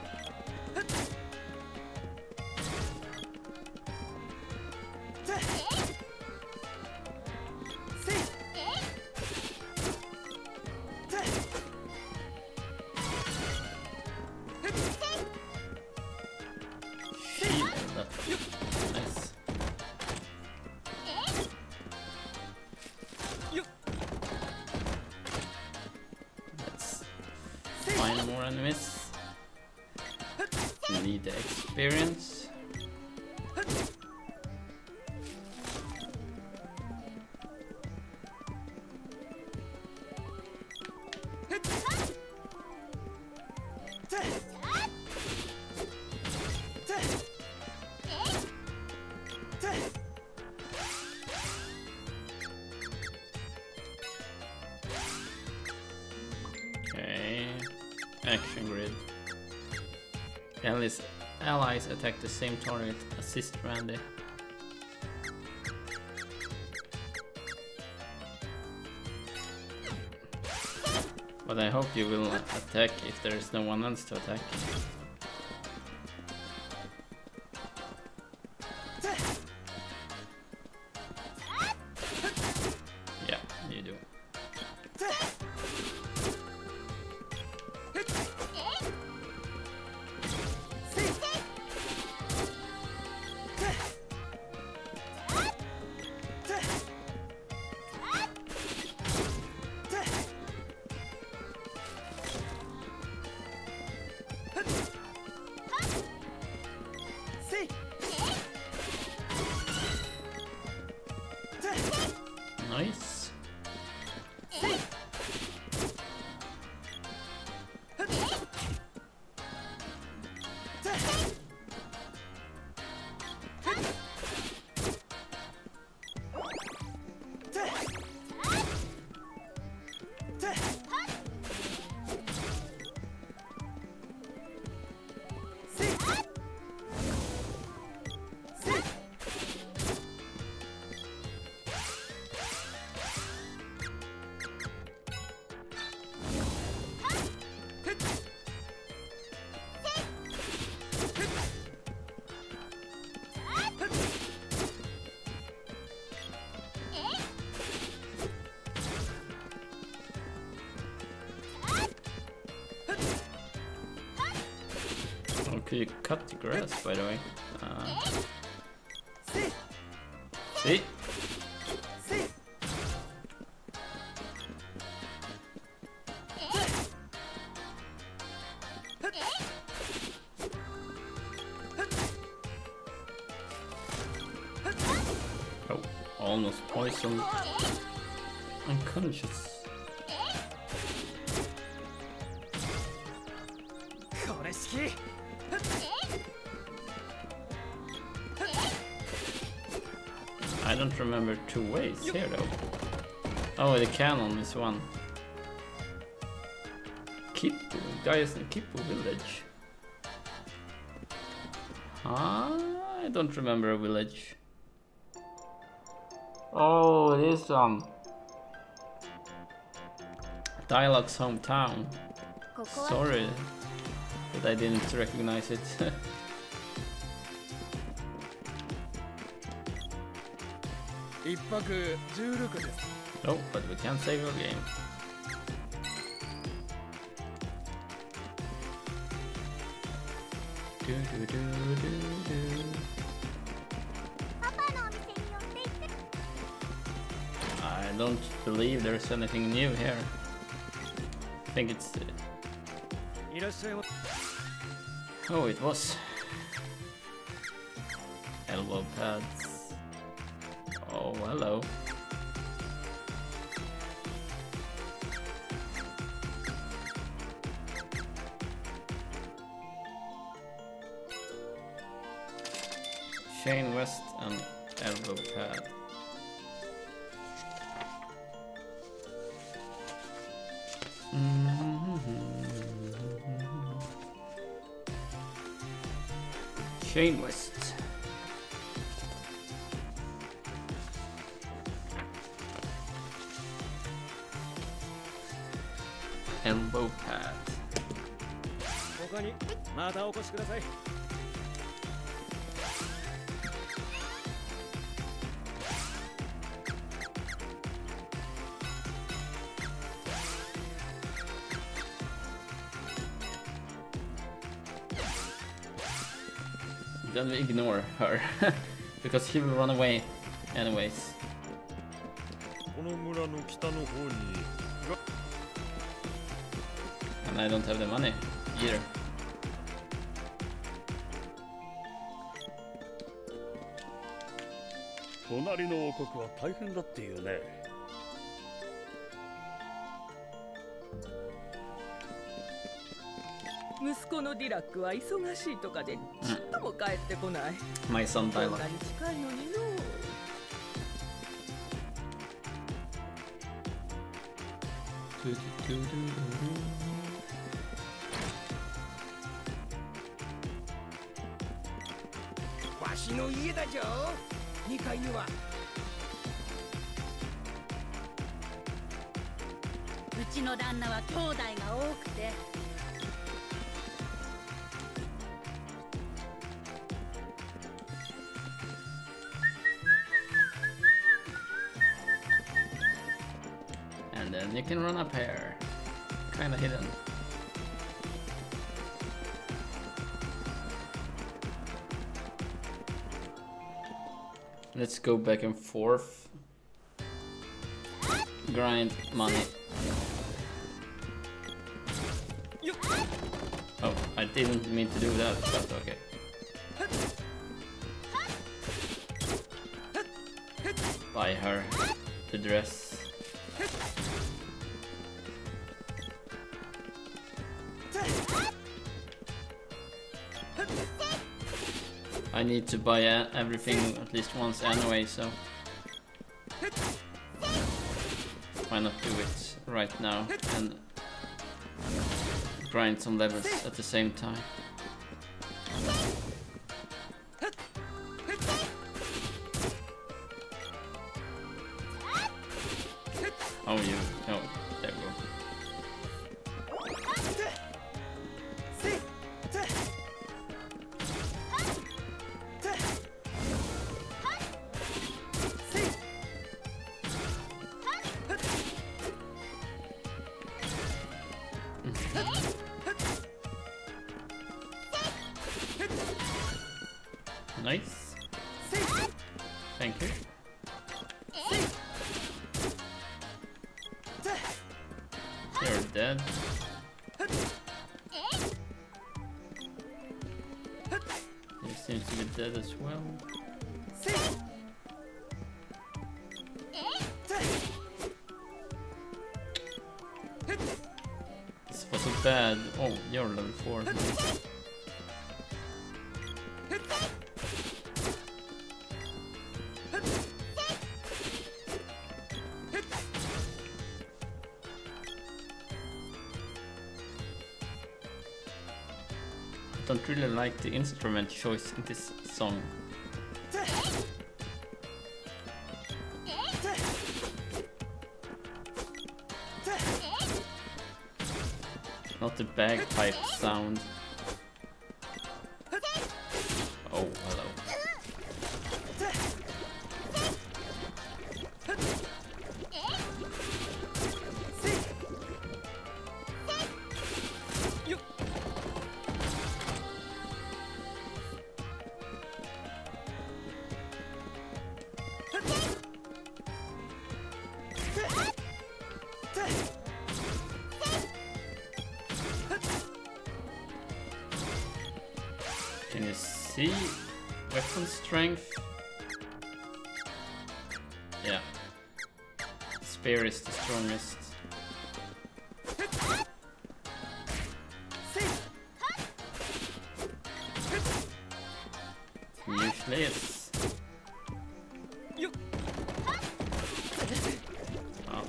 Nice. Let's find more enemies. Need the experience. Okay, action grid. Allies attack the same target. Assist Randy. But I hope you will attack if there is no one else to attack. Yeah, you do. Nice. Could you cut the grass, by the way? See? Oh, almost poisoned. Unconscious. I don't remember two ways here though. Oh, the cannon is one. Kippu, guys in Kippu village. Huh? I don't remember a village. Oh, this one. Dialogue's hometown. Sorry that I didn't recognize it. No, but we can save your game. I don't believe there's anything new here. I think it's... Oh, it was. Elbow pads. Oh, hello. Chain West and elbow pad. Chain West. Elbow pad. 他にまたお越しください。 Then we ignore her because he will run away anyways. And I don't have the money either. My son dialogue. And then you can run up here. Kinda hidden. Let's go back and forth. Grind money. Oh, I didn't mean to do that, but okay. Buy her the dress. I need to buy everything at least once anyway, so why not do it right now and grind some levels at the same time. Oh, there we go. Nice. Thank you. You're dead. He seems to be dead as well. This wasn't bad. Oh, you're level 4. I don't really like the instrument choice in this song. bagpipe sound. Oh, hello. Can you see weapon strength? Yeah. Spear is the strongest. Usually it's... Oh.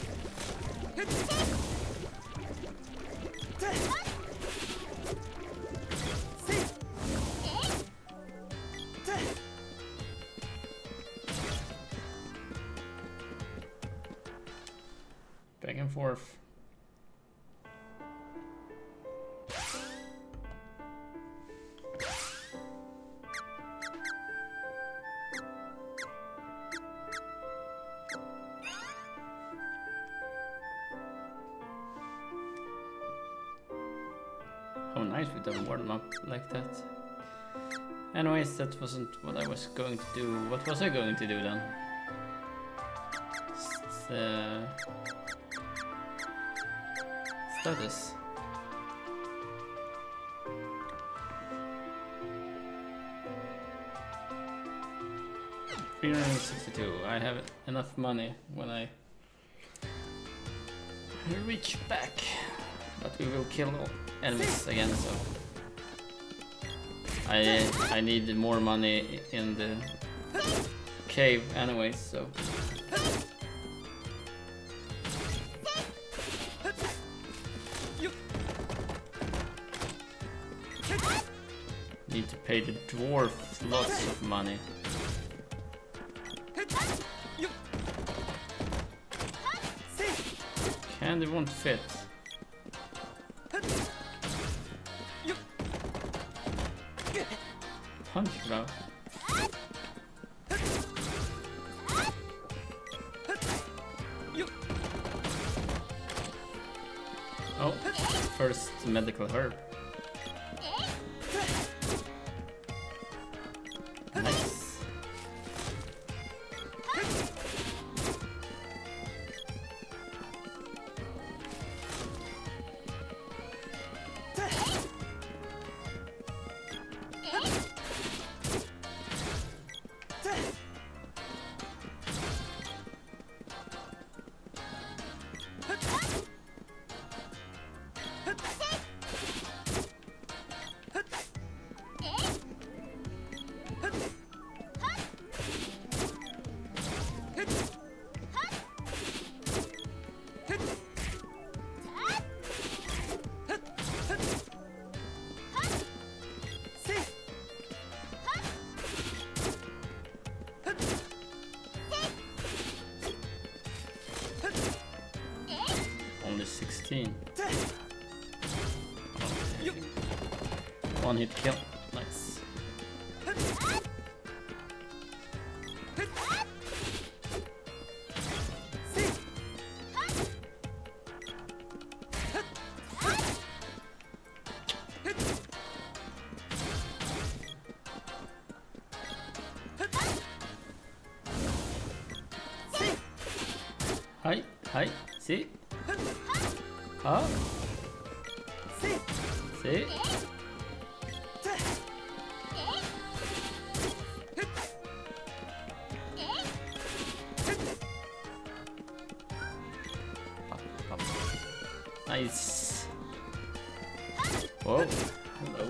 Back and forth. How nice with a warm up like that. Anyways, that wasn't what I was going to do. What was I going to do then? Status. $362. I have enough money when I reach back, but we will kill all enemies again. So I need more money in the cave anyway. So. Need to pay the dwarf lots of money. Candy won't fit. Punch bro. Oh, first medical herb. Nice. Only 16. Okay. One hit kill. Nice. Hi, hi, see? Ah. See? Nice. Whoa. Hello.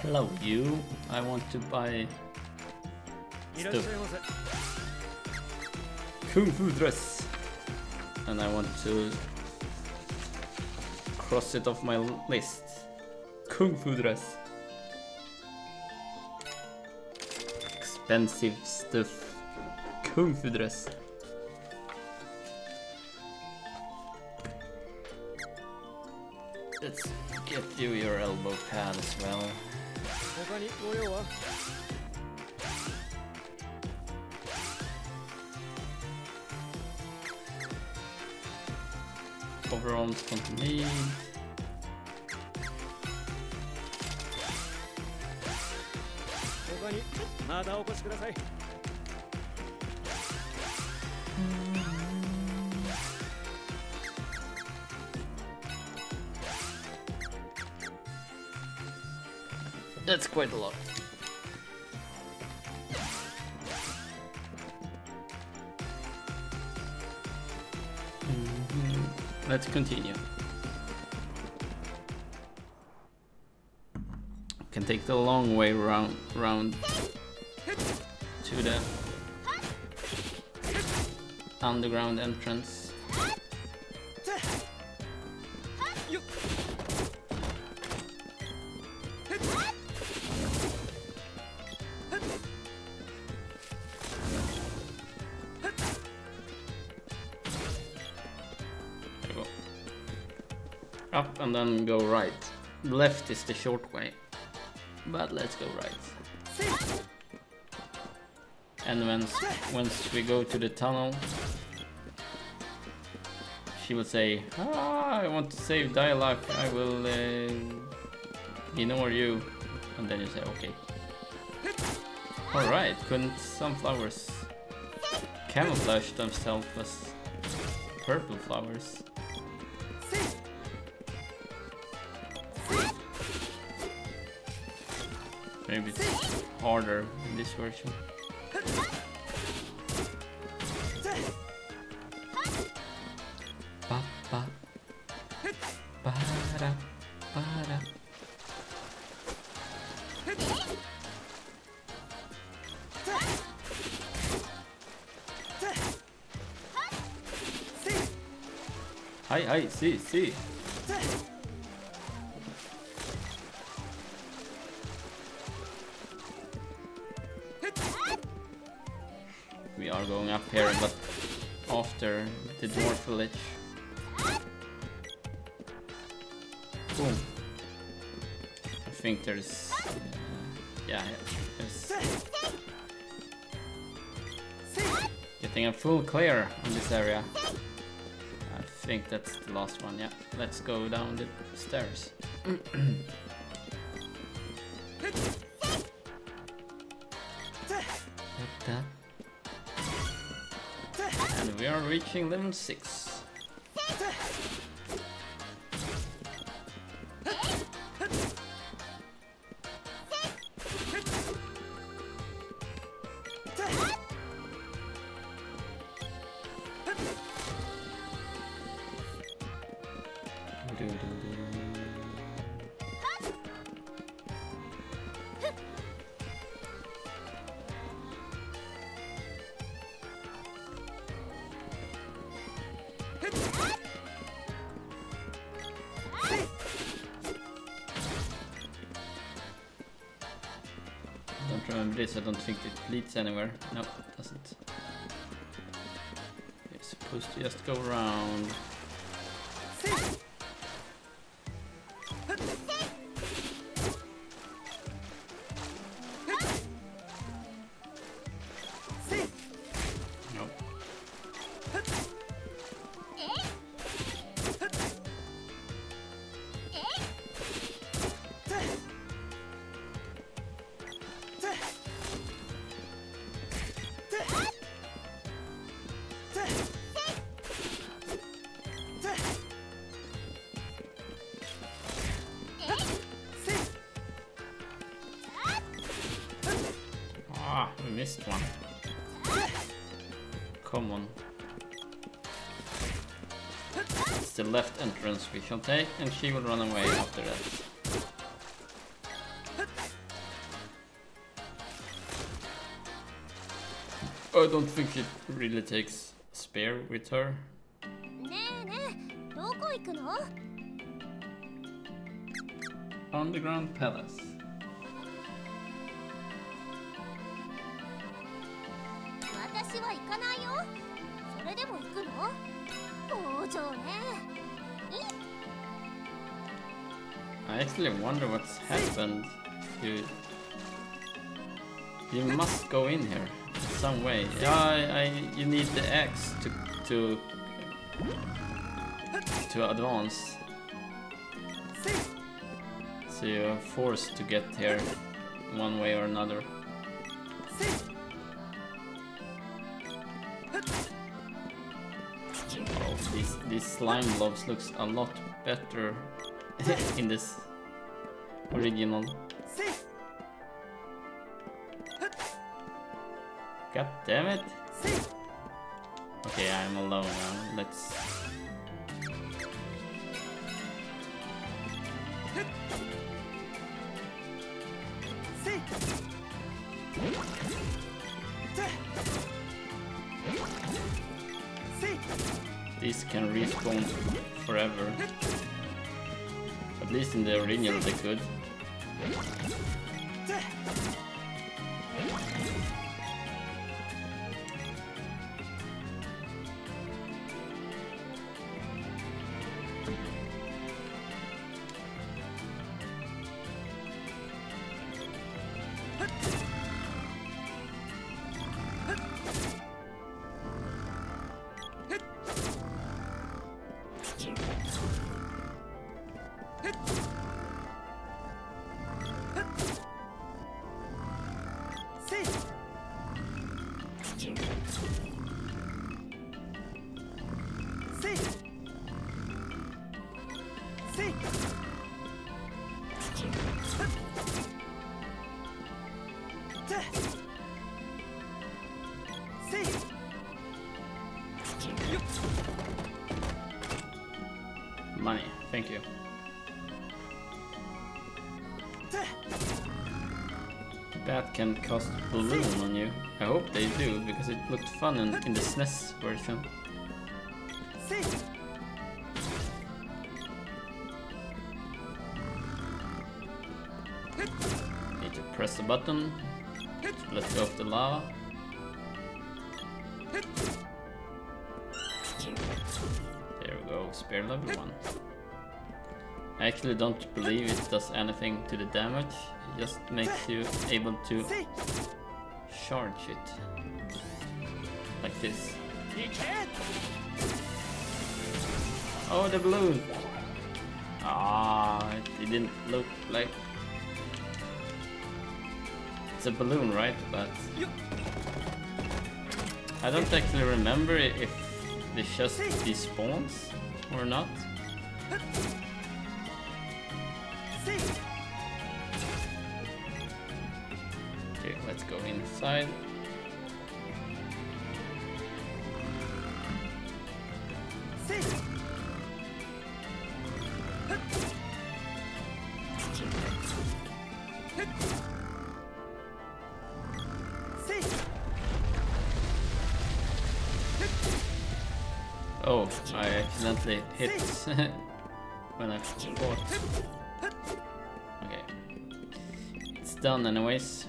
Hello, you. I want to buy stuff. Kung Fu dress. And I want to cross it off my list. Kung Fu dress. Expensive stuff. Kung Fu dress. Let's get you your elbow pad as well. Overalls don't need. That's quite a lot. Let's continue. Can take the long way round to the underground entrance. Up and then go right. Left is the short way, but let's go right. And once we go to the tunnel, she will say, "Ah, I want to save dialogue. I will ignore you." And then you say, "Okay." All right. Couldn't sunflowers camouflage themselves as purple flowers? Maybe it's harder in this version. Ba, ba. Ba-da, ba-da. Hi, see. We are going up here, but after the dwarf village. Boom. I think there's... yeah, there's... getting a full clear on this area. I think that's the last one, yeah. Let's go down the stairs. And we are reaching level 6. Don't remember this, I don't think it leads anywhere. No, it doesn't. You're supposed to just go around. Missed one. Come on. It's the left entrance we shall take, and she will run away after that. I don't think it really takes spear with her. ねえねえ、どこ行くの？ Underground Palace. 私は行かないよ。それでも行くの？王女ね。 I actually wonder what's happened. You must go in here some way. Yeah, you need the axe to advance. So you're forced to get here one way or another. Oh, these slime blobs looks a lot better in this original. God damn it! Okay, I'm alone now. Let's. These can respawn forever. At least in the original they could. Money, thank you. That can cast balloon on you. I hope they do, because it looked fun in the SNES version. Need to press the button to let go of the lava. There we go, spear level 1. I actually don't believe it does anything to the damage, it just makes you able to charge it. Like this. Oh, the balloon! Ah, it didn't look like... It's a balloon, right? But... I don't actually remember if this just despawns or not. Okay, let's go inside. Oh, I accidentally hit when I fought. Okay. It's done anyways.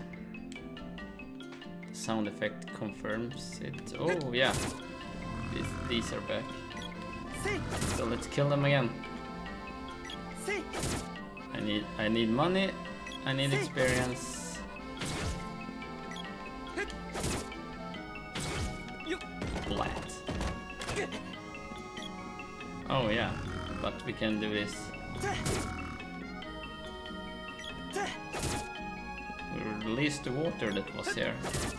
Sound effect confirms it. Oh yeah. These are back. So let's kill them again. I need money. I need experience. Flat. Oh yeah, but we can do this. We release the water that was here.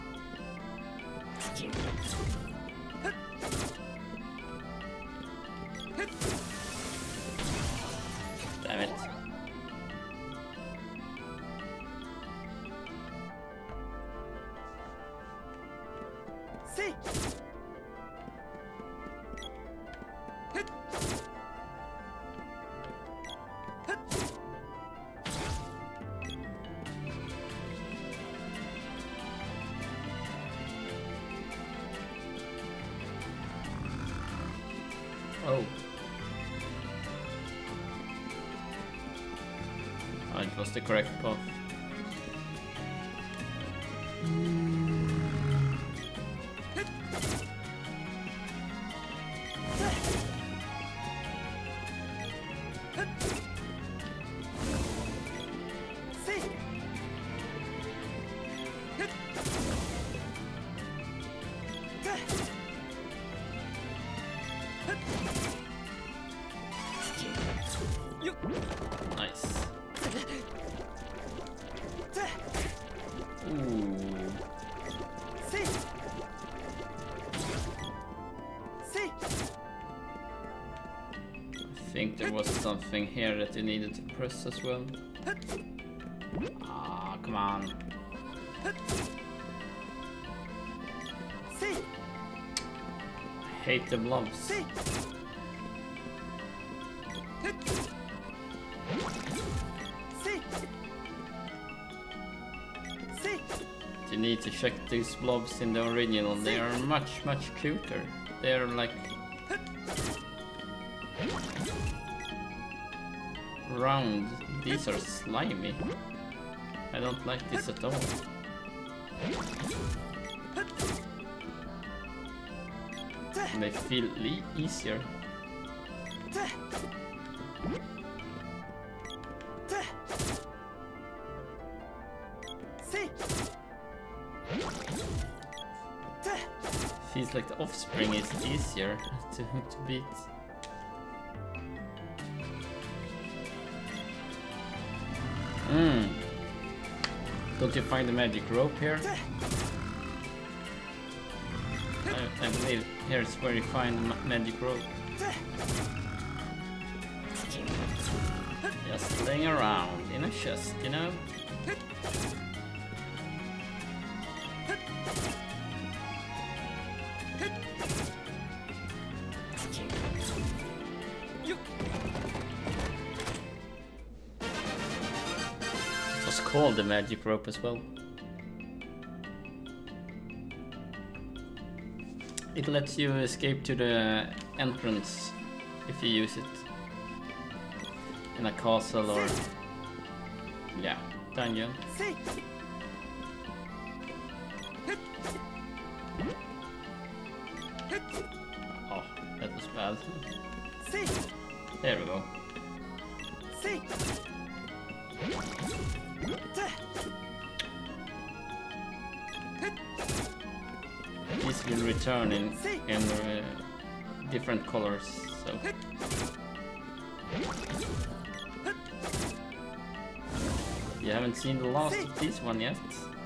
Damn it. Oh. Oh, it was the correct path. Nice. Ooh. I think there was something here that you needed to press as well. Ah, come on. I hate the blobs. You need to check these blobs in the original. They are much cuter. They are like round. These are slimy. I don't like this at all. And they feel easier. Feels like the offspring is easier to beat. Don't you find the magic rope here? I believe here's where you find the magic rope. Just laying around in a chest, you know? Called the magic rope as well. It lets you escape to the entrance if you use it in a castle or dungeon. Oh, that was bad. There we go. These will return in different colors, so you haven't seen the last of this one yet.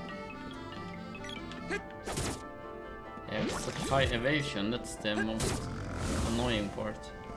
They have such high evasion, that's the most annoying part.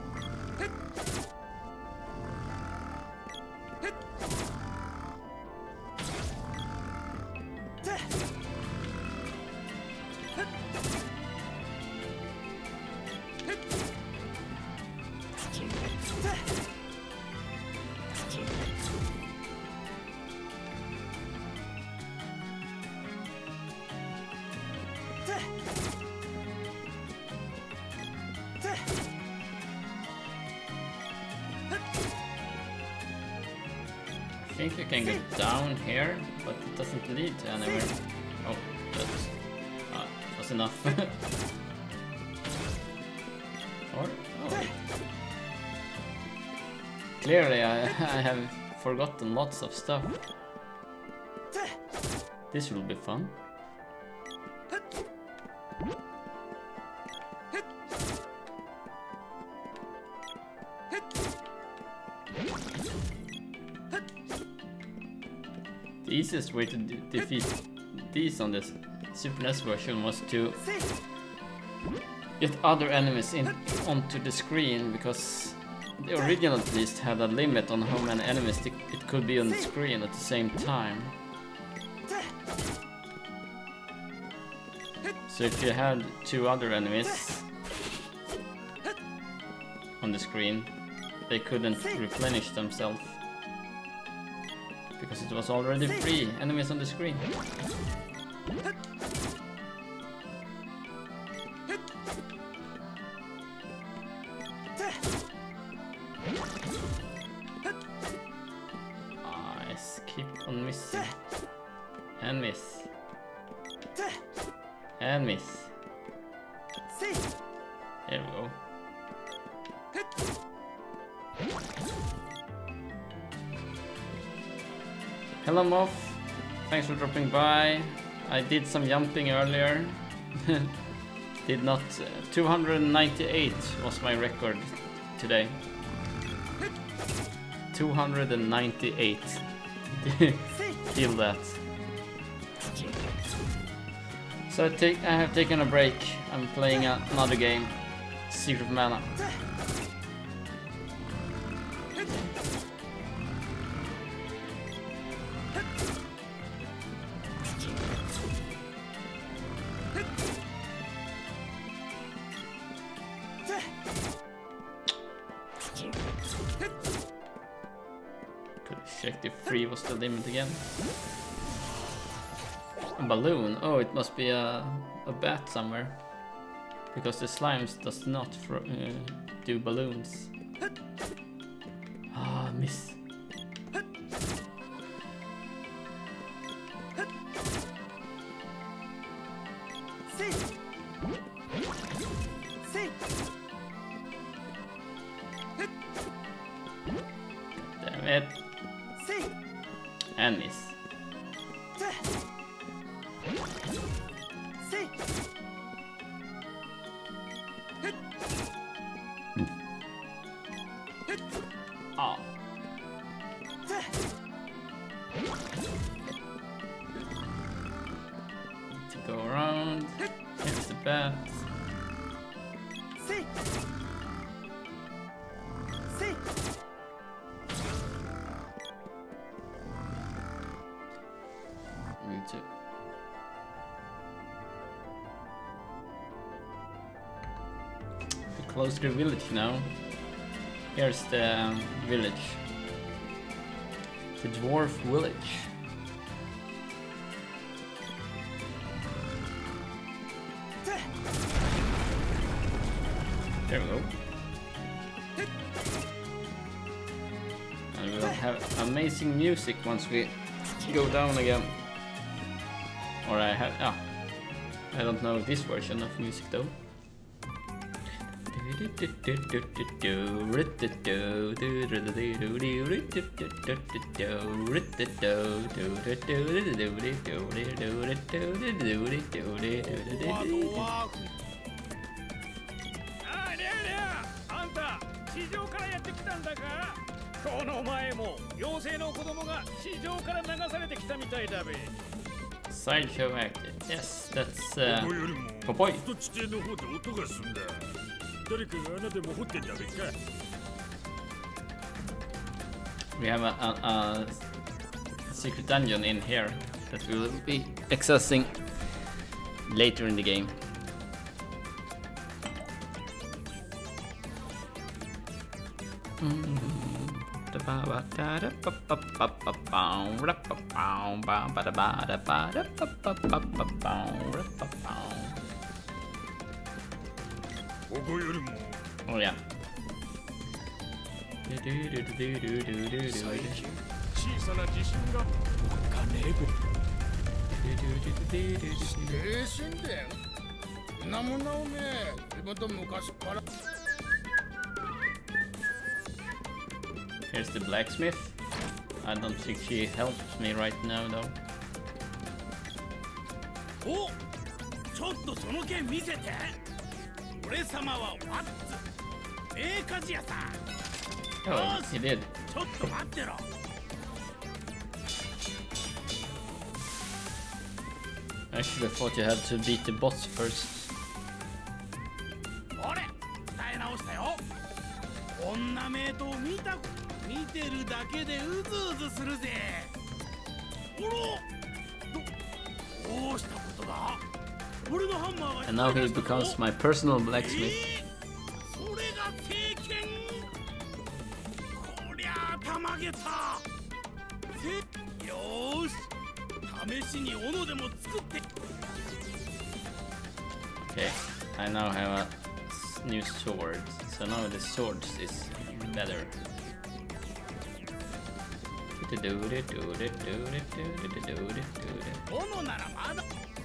I think you can go down here, but it doesn't lead to anywhere. Oh, that was enough. Or, oh. Clearly I have forgotten lots of stuff. This will be fun. The easiest way to defeat these on this Super NES version was to get other enemies onto the screen, because the original at least had a limit on how many enemies it could be on the screen at the same time. So if you had two other enemies on the screen, they couldn't replenish themselves, because it was already 3 enemies on the screen. And miss. And miss. There we go. Hello Moth, thanks for dropping by. I did some jumping earlier. Did not 298 was my record today. 298. Feel that. So I have taken a break. I'm playing another game, Secret Mana. Check if 3 was the limit again. A balloon? Oh, it must be a bat somewhere. Because the slimes does not do balloons. Ah, miss. Damn it. And miss. Oh. To go around. Here's the bat. Me too. We're close to the village now. Here's the village. The dwarf village. There we go. And we'll have amazing music once we go down again. Or I don't know this version of music though. Sideshow acted. Yes, that's Popoy. We have a secret dungeon in here that we will be accessing later in the game. Oh yeah. Here's the blacksmith. I don't think she helps me right now though. Oh, he did. Actually, I thought you had to beat the boss first. And now he becomes my personal blacksmith. Okay, I now have a new sword, so now the sword is better. 斧ならまだ。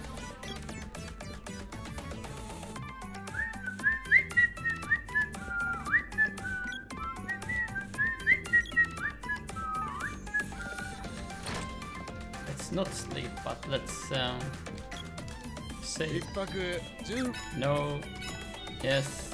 Let's not sleep, but let's save. 一泊10 No. Yes.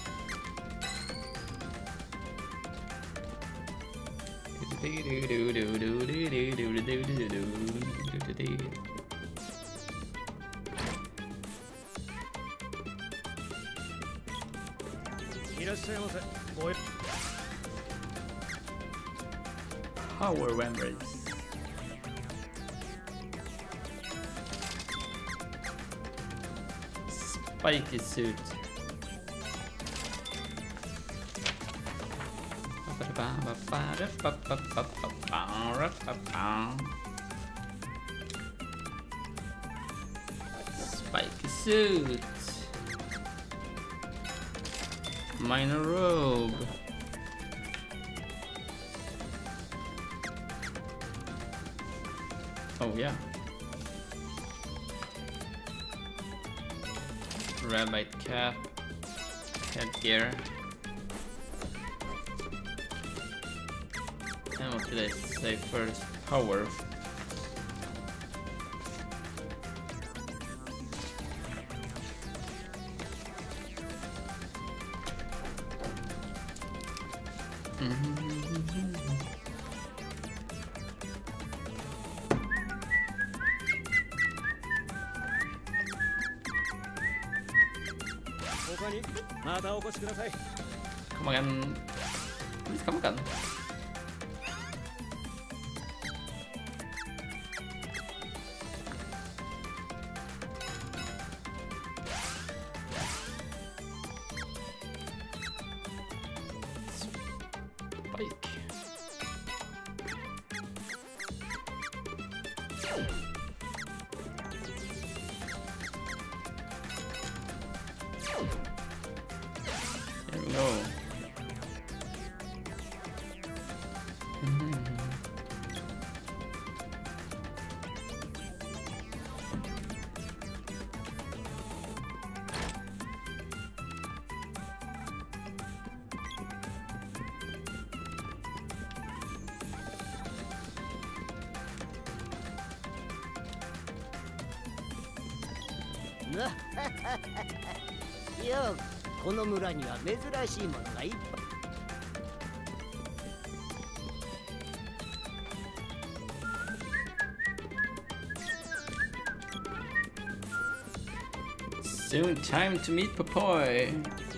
Power members. Spiky suit. Spiky suit. Minor robe. Oh yeah. Rabbit cap. Headgear. And what did I say first? Power. Come again. Please come again. Spike. There we go. よ、この村には珍しいものがいっぱい。 Soon time to meet Papoy.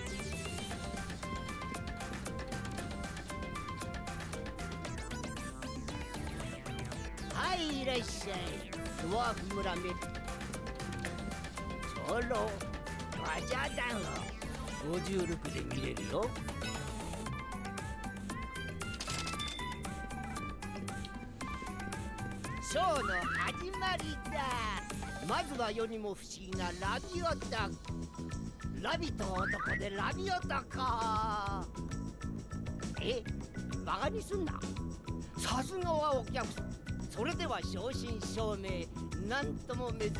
はい、いらっしゃい。ドワーフ村め。ソロガジャダンを56で見れるよ。ショーの始まりだ。まずは世にも不思議なラビオタ。ラビと男でラビオタか。バカにすんな。さすがはお客さん。それでは正真正銘、なんとも珍しい。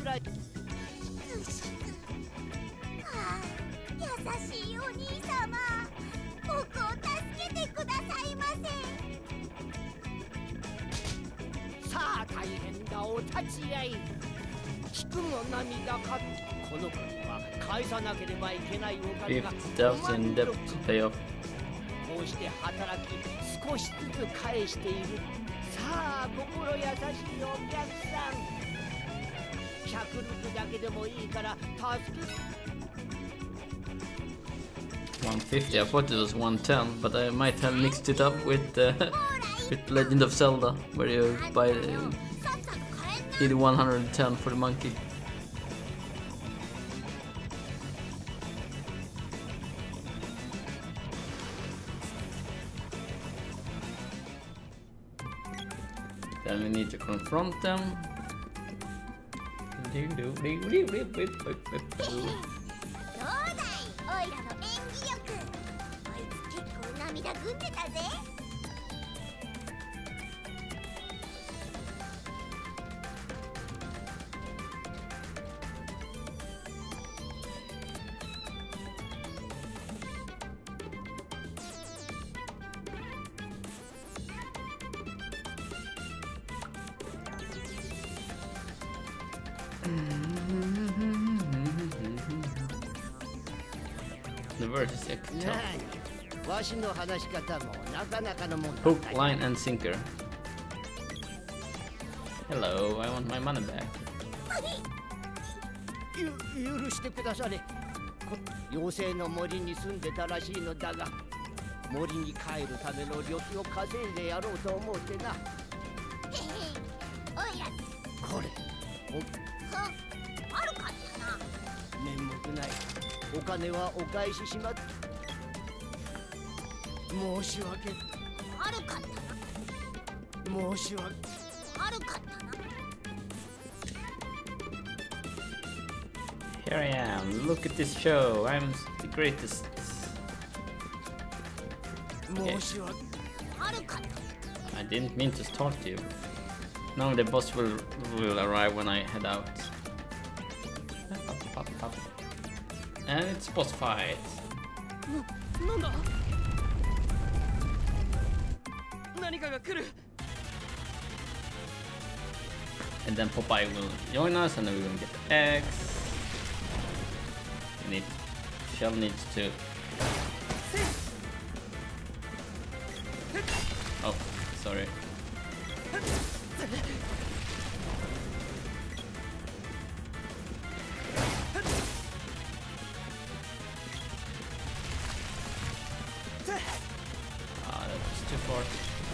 優しいお兄様、僕を助けてくださいませ。 さあ大変だ、お立ち会い。聞くも涙か。この子には返さなければいけないお金が 50,000 debt to pay off. こうして働き少しずつ返している。さあ心優しいお客さん、100ルクだけでもいいから助け。 150. I thought it was 110, but I might have mixed it up with Legend of Zelda, where you buy need 110 for the monkey. Then we need to confront them. 涙ぐんでたぜ。 The word is tough. わしの話し方もなかなかのもんだ。 Hook, line, and sinker. Hello, I want my money back. 許してくだされ。妖精の森に住んでたらしいのだが、森に帰るための旅費を稼いでやろうと思ってな。 おいらこれ悪かったな。 面目ない。お金はお返ししまっ。申し訳悪かった申し訳な。悪かったな。 Here I am. Look at this show. I'm the greatest. Okay. 申し訳悪かった。 I didn't mean to start you. Now the boss will arrive when I head out. And it's boss fight. なんだ何かが来る And then Popeye will join us and then we're gonna get the X. We need... Shell needs to... Oh, sorry. Ah, that was too far.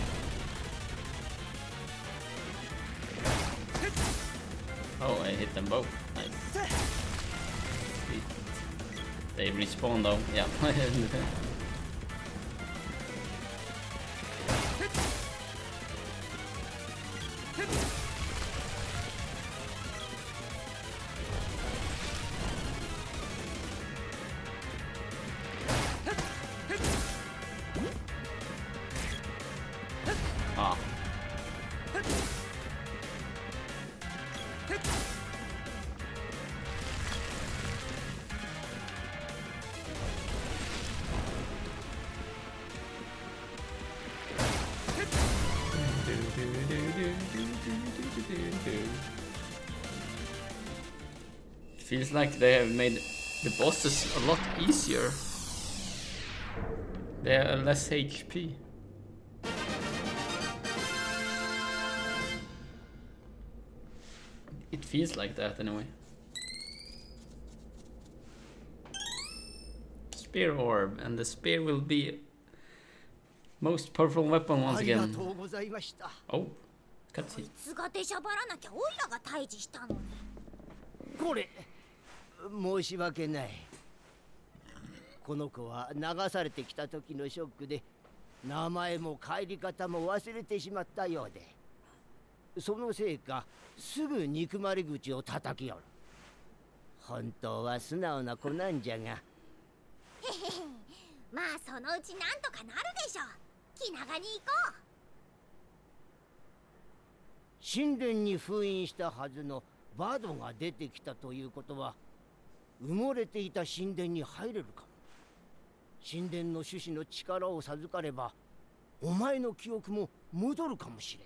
Oh, I hit them both. Nice. Sweet. They respawn though. Yeah. Ah. Feels like they have made the bosses a lot easier. They are less HP. It feels like that anyway. Spear orb, and the spear will be most powerful weapon once again. Oh, cutscene. いつが出しゃばらなきゃオイラが退治したのに。 これ申し訳ない。この子は流されてきた時のショックで名前も帰り方も忘れてしまったようで、そのせいかすぐ憎まれ口を叩きよる。本当は素直な子なんじゃが。 まあそのうちなんとかなるでしょ。気長に行こう。 神殿に封印したはずのバドが出てきたということは、埋もれていた神殿に入れるかも。神殿の種子の力を授かれば、お前の記憶も戻るかもしれん。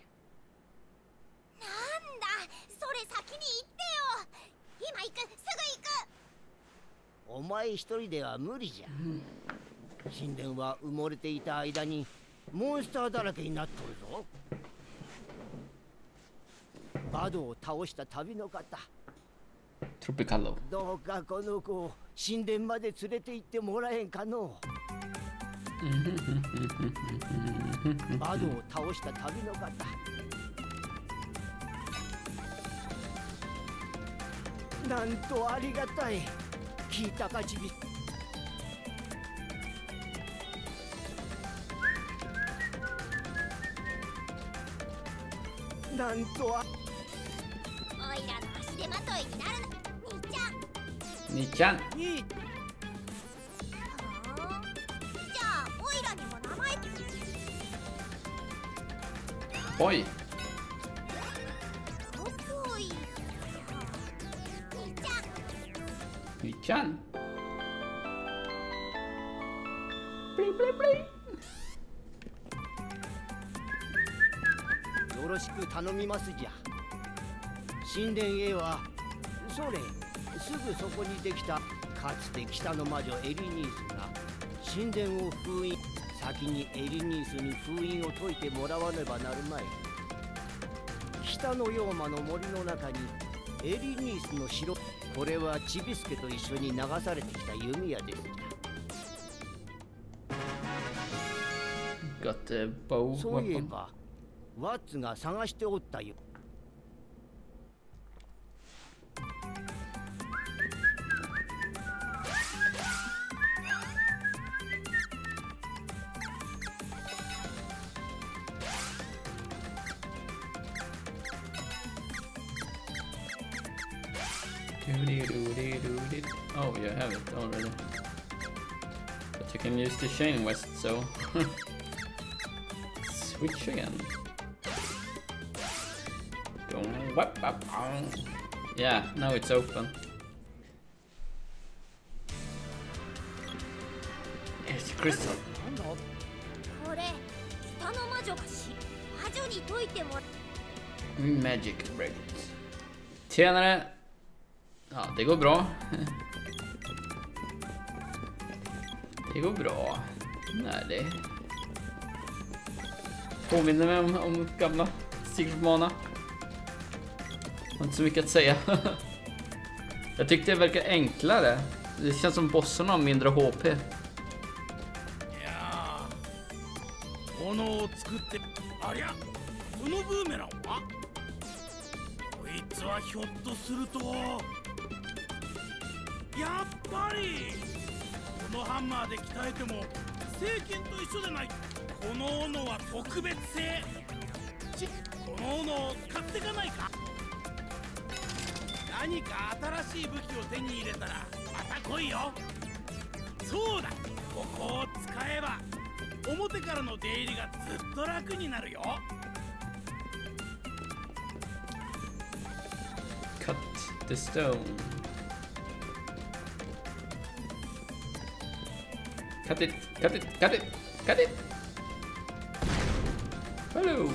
なんだ、それ先に言ってよ。今行く、すぐ行く。 お前一人では無理じゃ。神殿は埋もれていた間にモンスターだらけになっとるぞ。バドを倒した旅の方、どうかこの子を神殿まで連れて行ってもらえんかのう。バドを倒した旅の方、なんとありがたい。聞いたかちび。なんとは。 オイラの足手まといになるな、 兄ちゃん。 じゃあオイラにも名前。 おい。 おい。 兄ちゃん。プリプリプリ。 よろしく頼みますじゃ。神殿へはそれすぐそこにできたかつて北の魔女エリニースが神殿を封印。先にエリニースに封印を解いてもらわねばなるまい。北の妖魔の森の中にエリニースの城、これはチビスケと一緒に流されてきた弓矢です。そういえばワッツが探しておったよ。 Oh, you have it already. But you can use the chain west, so switch again. Yeah, now it's open. Here's the crystal. これ北の魔女が魔女に解いてもらう。 Magic break. Tjenare! Ja, det går bra. Det går bra. Nej, det påminner mig om gamla Secret Mana. Har inte så mycket att säga. Jag tyckte det verkar enklare. Det känns som bossarna har mindre HP. Ja. 斧を作ってありゃこのブーメランはこいつはひょっとするとやっぱりこのハンマーで鍛えても聖剣と一緒じゃない。この斧は特別製。この斧を買ってかないか。何か新しい武器を手に入れたらまた来いよ。そうだ、ここを使えば表からの出入りがずっと楽になるよ。 Cut the stone. Cut it, cut it, cut it, cut it. Hello.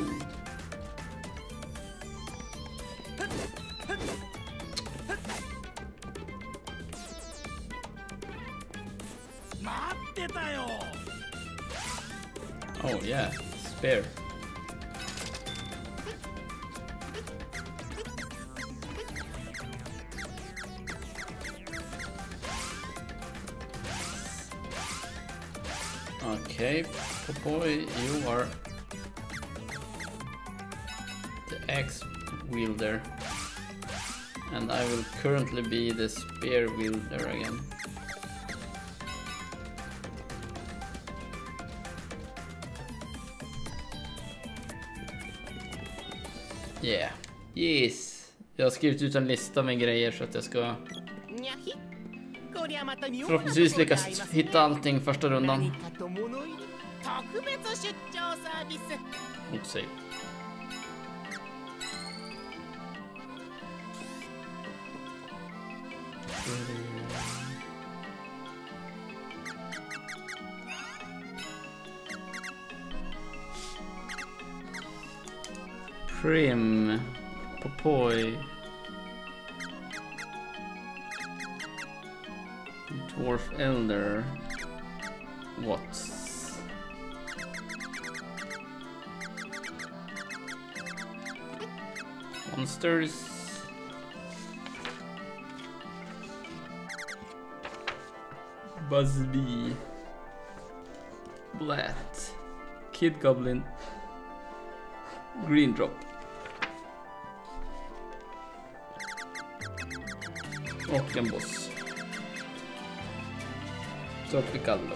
Oh yeah, spare. Okay, boy, you are the axe wielder, and I will currently be the spear wielder again. Yeah, yes. Jag har skrivit ut en lista med grejer så att jag ska förhoppningsvis lyckas hitta allting första rundan. Mot sig. Prim, Popoi, Dwarf Elder, Watts, Monsters, Buzzbee, Blat, Kid Goblin, Green Drop. Och en boss. Tropicallo.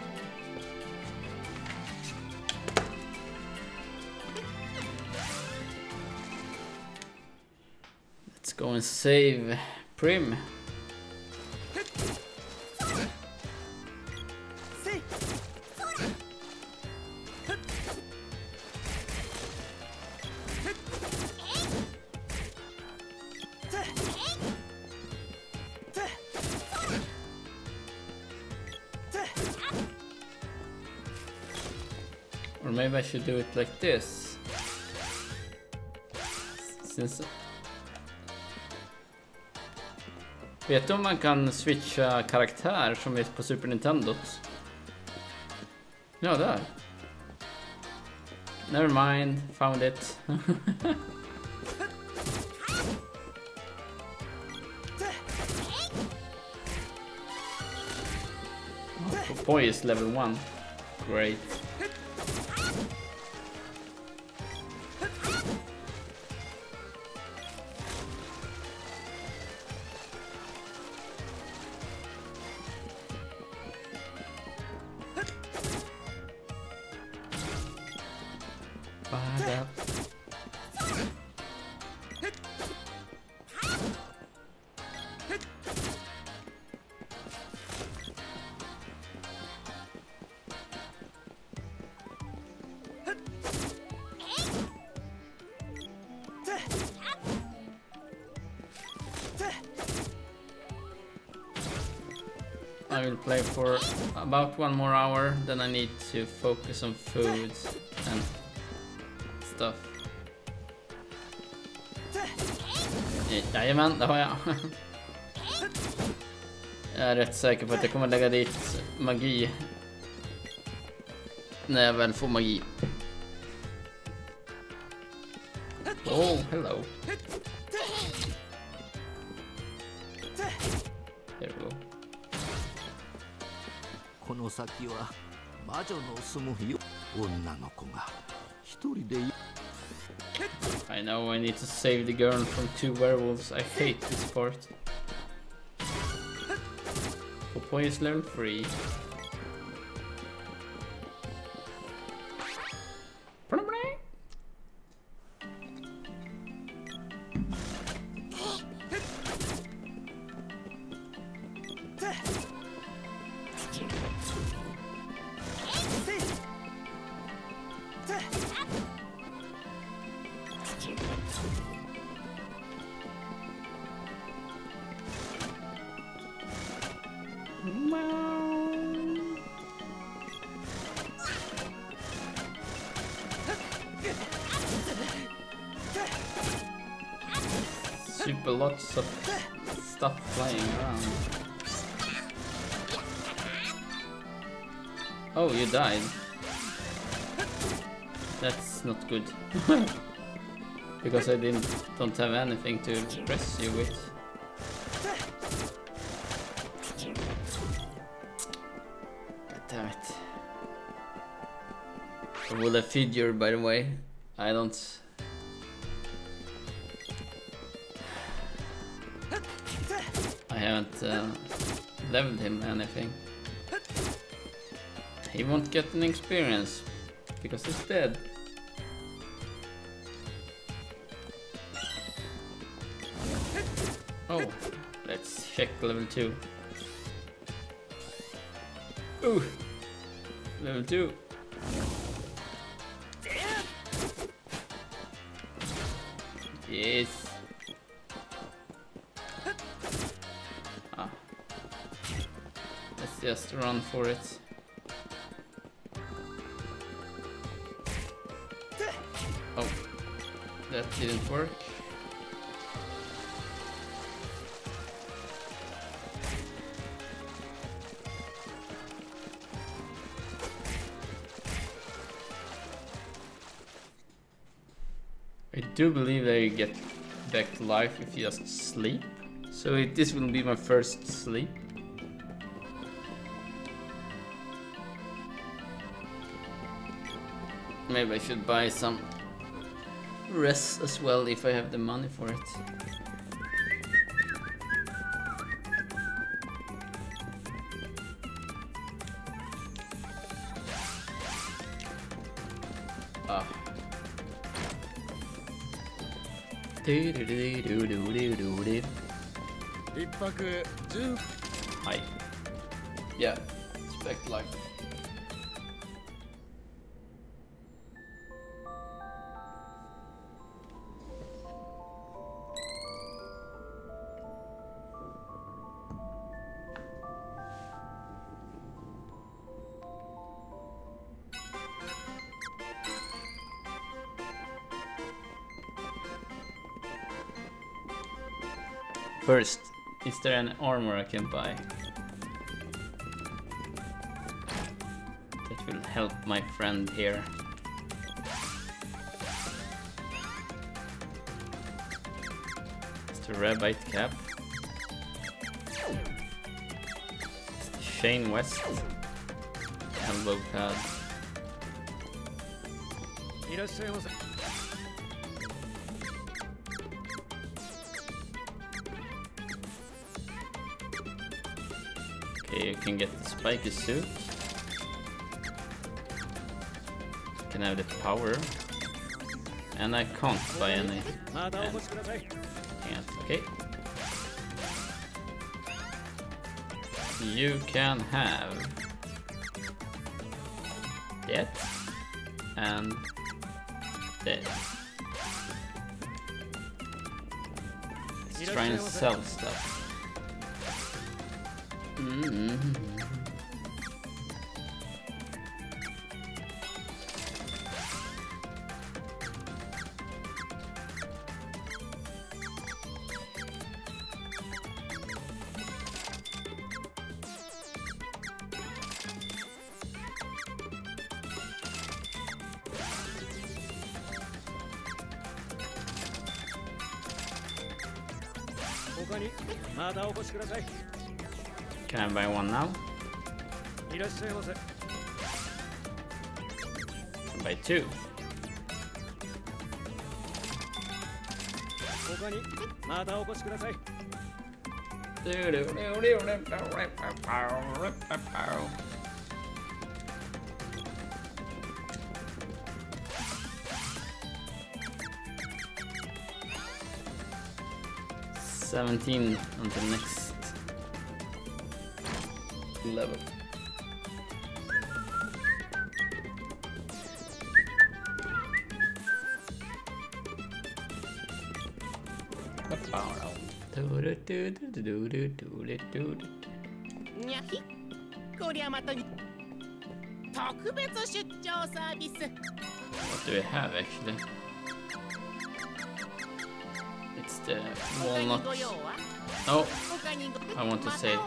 Let's go and save Prim. Or maybe I should do it like this. Vet du om man kan switcha karaktär som är på Super Nintendo? Ja, där. Never mind, found it. Boy is level 1. Great. I will play for about 1 more hour, then I need to focus on food and stuff. Jajamän, det har jag. Jag är rätt säker på att jag kommer lägga dit magi när jag väl får magi. Oh, hello. There we go. この先は魔女の住むよ女の子が一人で I know I need to save the girl from 2 werewolves. I hate this part. Popoy is level 3. Super lots of stuff flying around. Oh, you died. That's not good. Because I don't have anything to press you with. God damn it. I will have figure, by the way. I don't. I haven't leveled him anything. He won't get an experience because he's dead. Oh, let's check level 2. Ooh, level 2. Yes. Let's just run for it. Oh, that didn't work. I do believe that you get back to life if you just sleep. So this will be my first sleep. Maybe I should buy some rest as well if I have the money for it. Ah. Hi. Yeah, it's back to life. First, Is there an armor I can buy that will help my friend here? It's the Rabite cap. It's the Shane West elbow pad. Okay, you can get the spiky suit. You can have the power. And I can't buy any. Can't, okay. You can have that and that. Let's try and sell stuff. Can I buy one now? Can buy two. $17 on the next level. What do we have actually? It's the walnut. Oh, I want to say.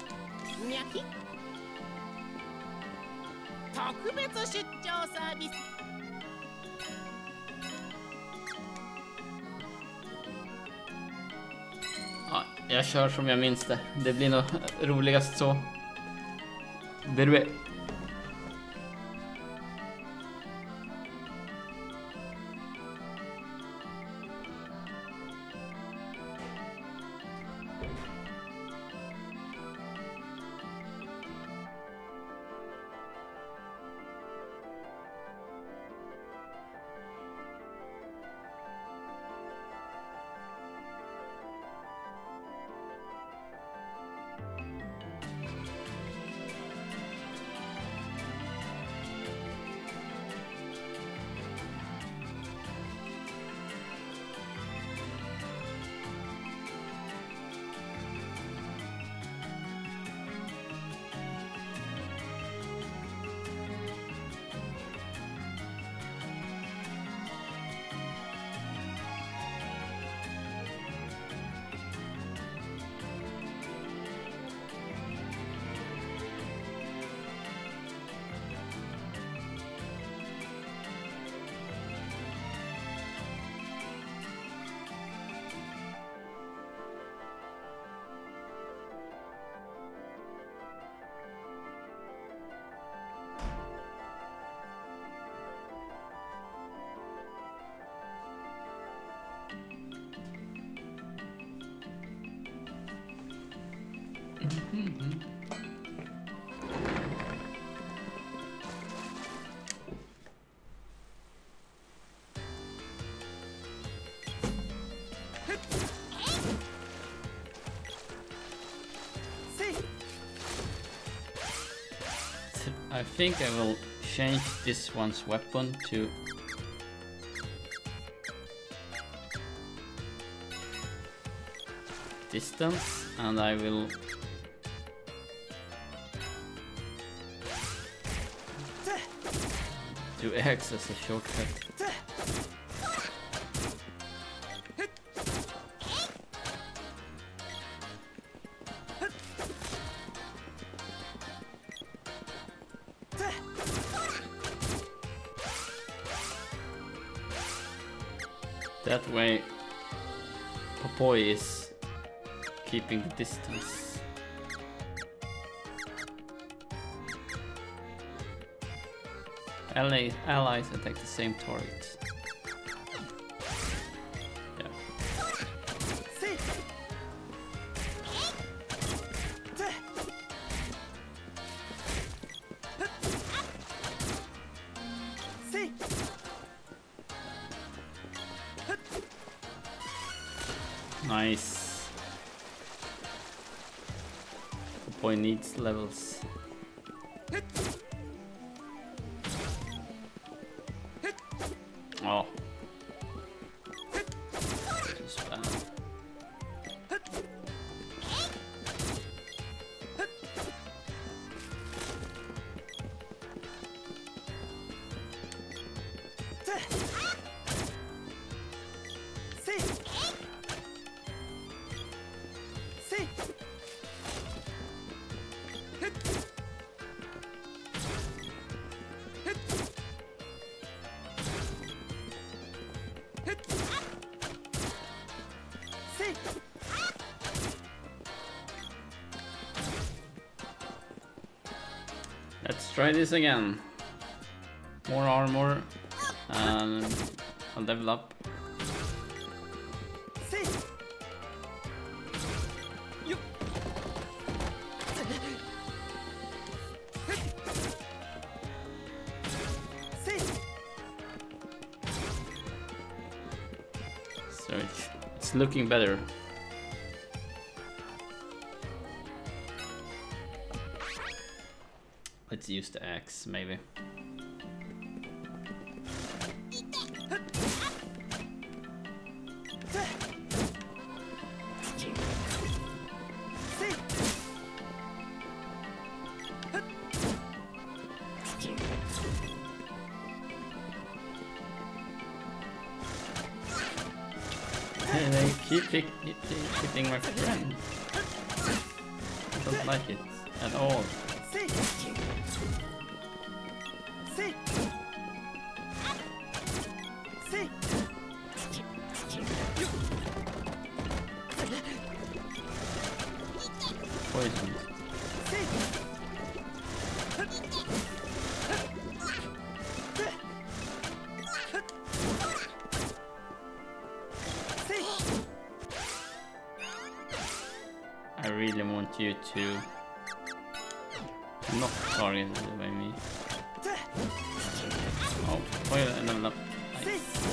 Ja, jag kör som jag minns det. Det blir nog roligast så. Berbe. I think I will change this one's weapon to distance, and I will do X as a shortcut. That way Popoi is keeping the distance. Allies attack the same target. Yeah. Nice. Popoi needs levels. Oh. Just bad. Let's try this again. More armor, and I'll level up. So it's looking better. Let's use the axe, maybe. They keep hitting my friend. I don't like it at all. Poisoned. I really want you to not targeted by me. Oh, foil and level up. Nice.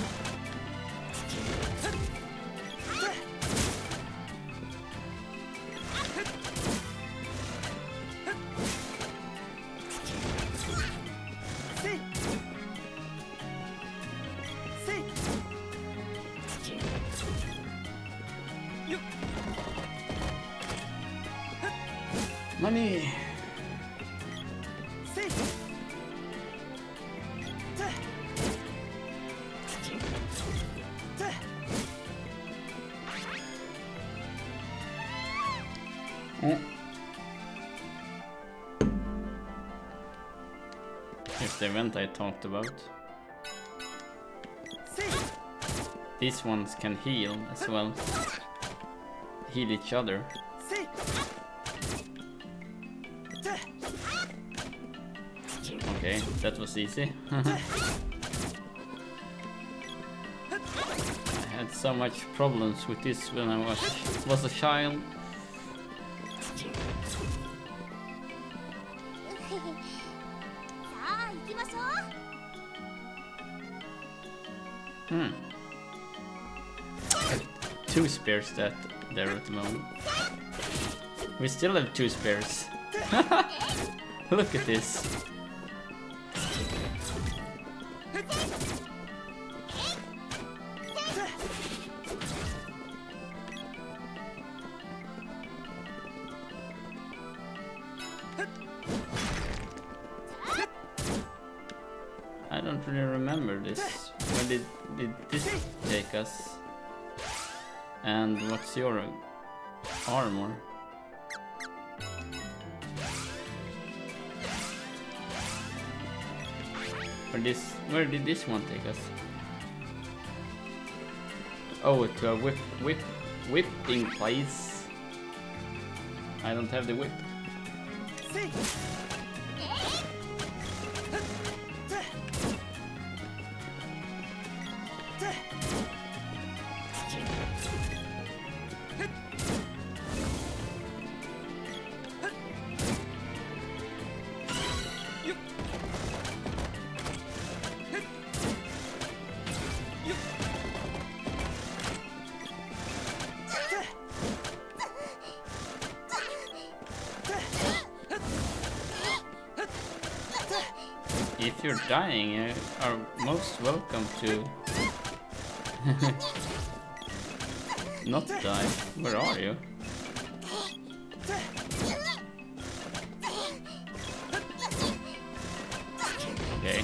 Money. Here's the event I talked about. These ones can heal as well. Heal each other. Okay, that was easy. I had so much problems with this when I was a child. Two spears that there at the moment. We still have two spears. Look at this. I don't really remember this. Where did this take us? And what's your armor? Where did this one take us? Oh, to a whipping place. I don't have the whip. If you're dying, you are most welcome to not die. Where are you? Okay.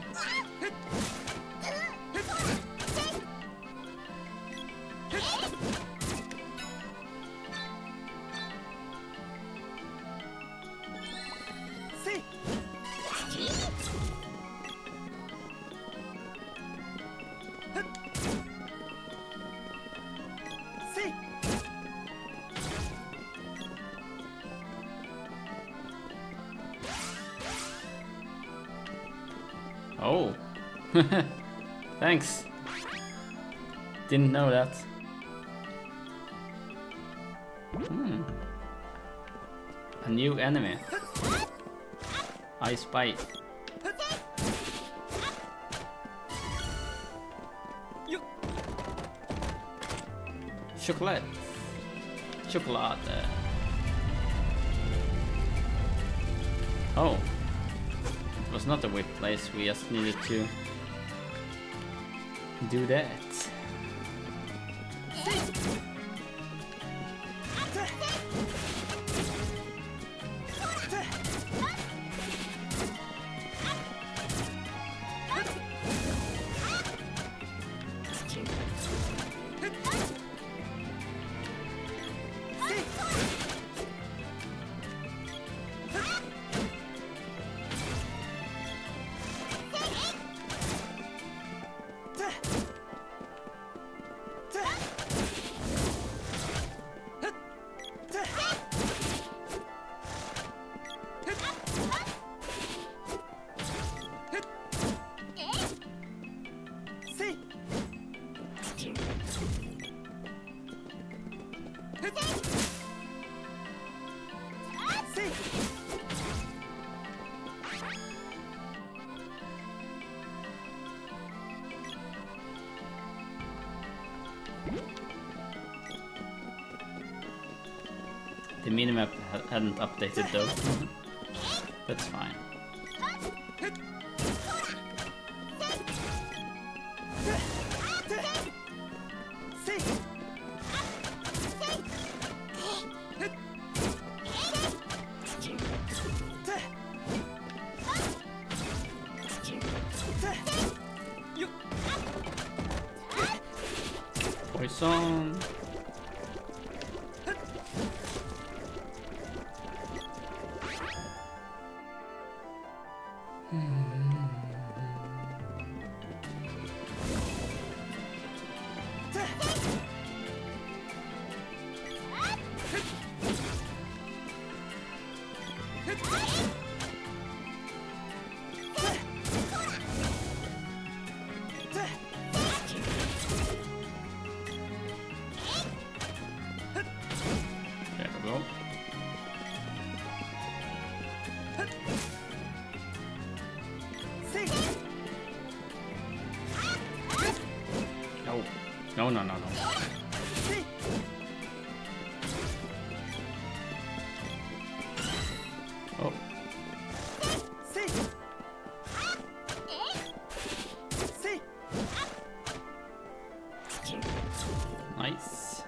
Oh, thanks. Didn't know that. A new enemy. I spy. Chocolate. Chocolate. Oh. It was not a whip place, we just needed to do that. The minimap hadn't updated though. That's fine. Poison. No, no, no, no. Oh. Nice.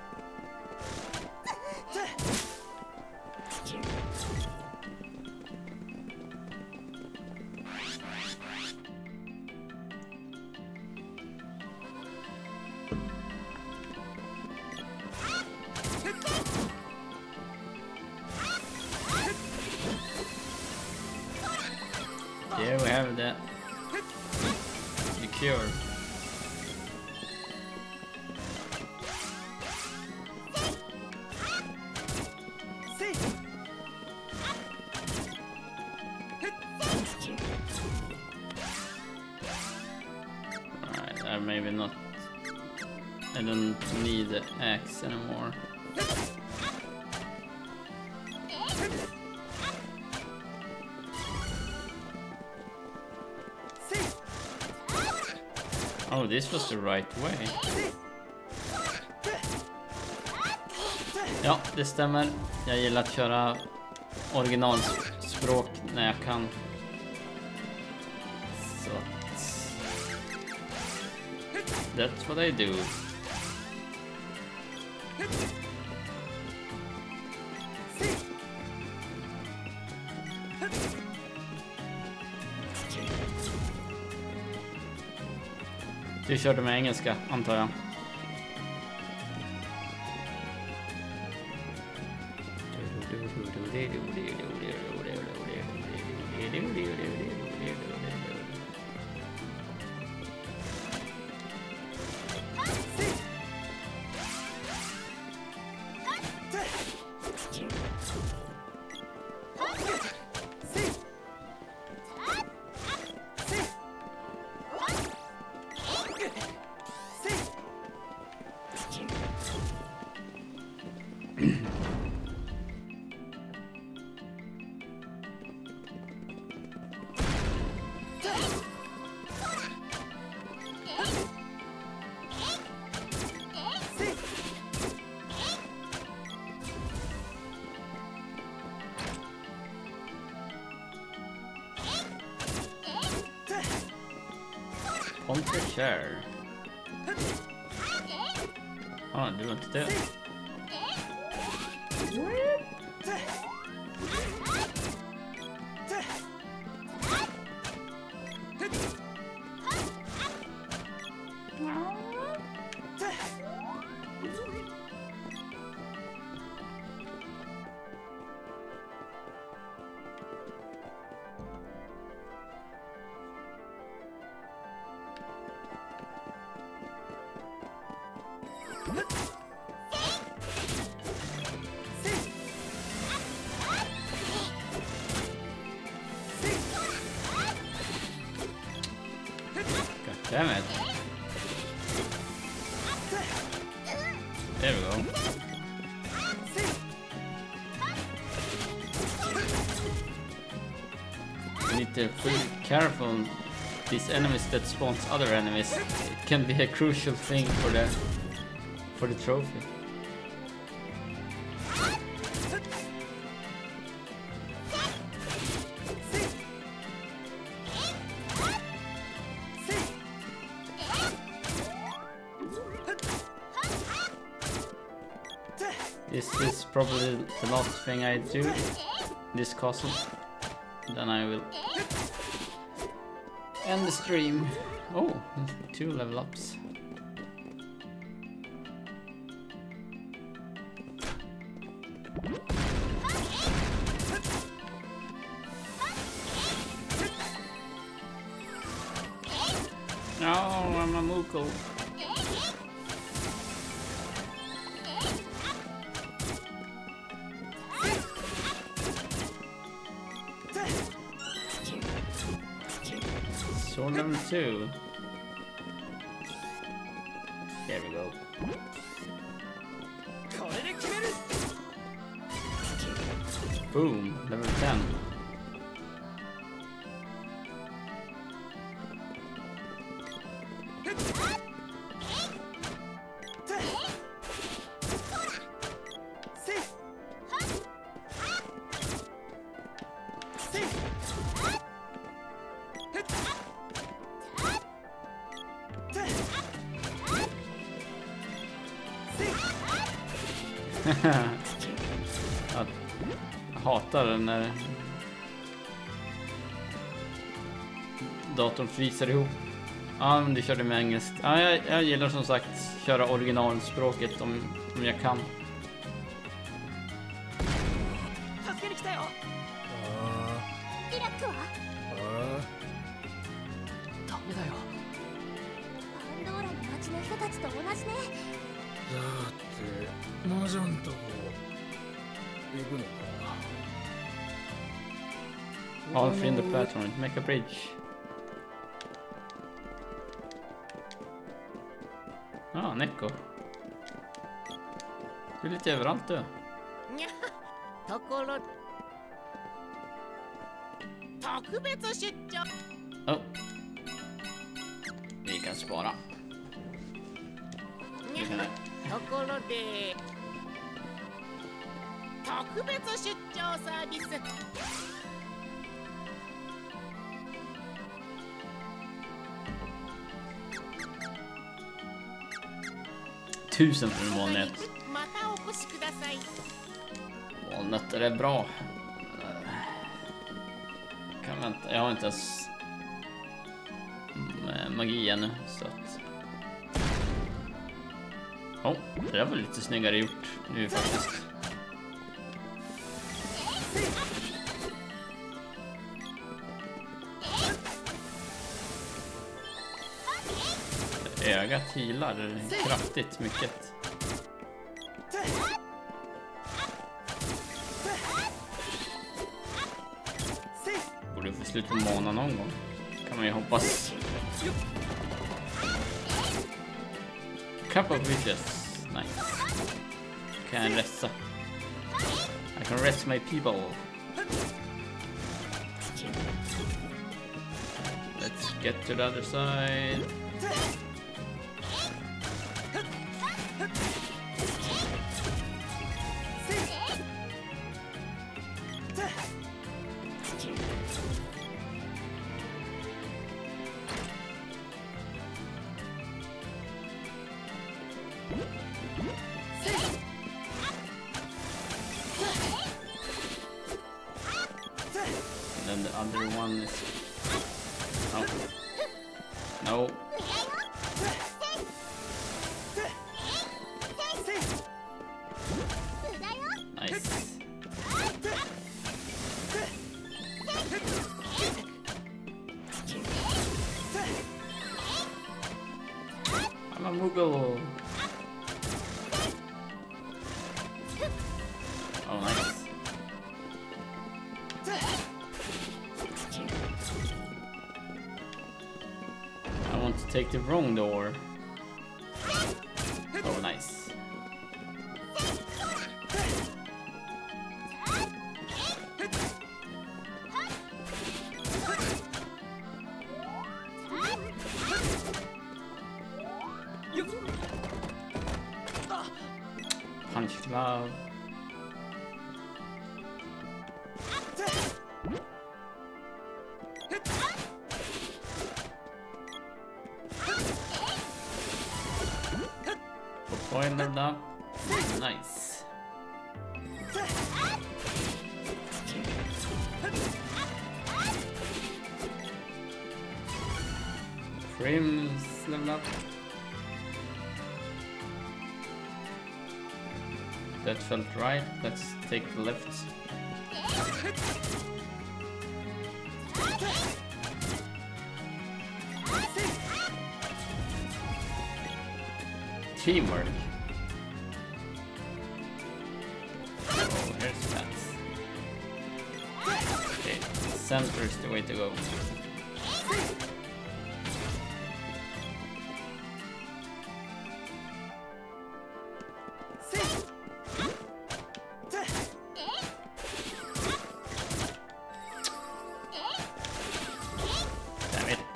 There we have that. The cure. I don't need the axe anymore. Oh, this was the right way. Ja, det stämmer. Jag gillar att köra originalspråk när jag kan. Så that's what I do. Du körde med engelska, antar jag. Ponte share. Ah, du var inte det. Damn it. There we go. You need to be careful. These enemies that spawns other enemies. It can be a crucial thing for the trophy. This is probably the last thing I do in this castle. Then I will end the stream. Oh, 2 level ups. No, I'm a Moogle. Sword level 2. There we go. Boom, level 10. Jag hatar den när datorn fryser ihop. Ja, men du körde med engelskt. Ja, jag gillar som sagt köra originalspråket om jag kan. All free in the platform, make a bridge. Oh, Fan, Echo. Du är lite överallt du. Oh. Vi kan spara. Vi kan... 特別出張サービス。 1000 för en valnöt. Valnötter är bra. Kan vänta, jag har inte ens magi ännu så att... det där var lite snyggare gjort nu faktiskt. Ögat healar kraftigt mycket. Borde få slut på mana någon gång. Kan man ju hoppas. Cup of Wishes. Nice. Kan jag resta? I can rest my people. Let's get to the other side. And then the other one is... Oh. No. Nice. I'm a Moogle. Oh, nice. I want to take the wrong door. Oh, nice. Punch glove. Boilered up. Nice. Frames level up. That felt right. Let's take the left. Teamwork. Oh, here's that. Okay, center is the way to go. Damn it.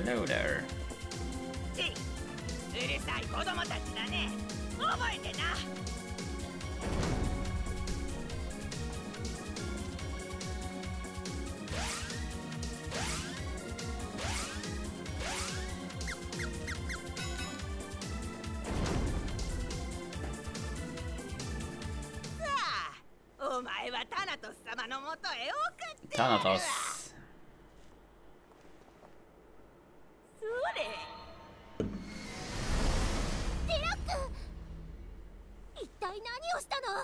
Hello there. うるさい子供たちだね。覚えてな。さあ、お前はタナトス様のもとへ送ってやる。 タナトス。 それ。 一体何をしたの？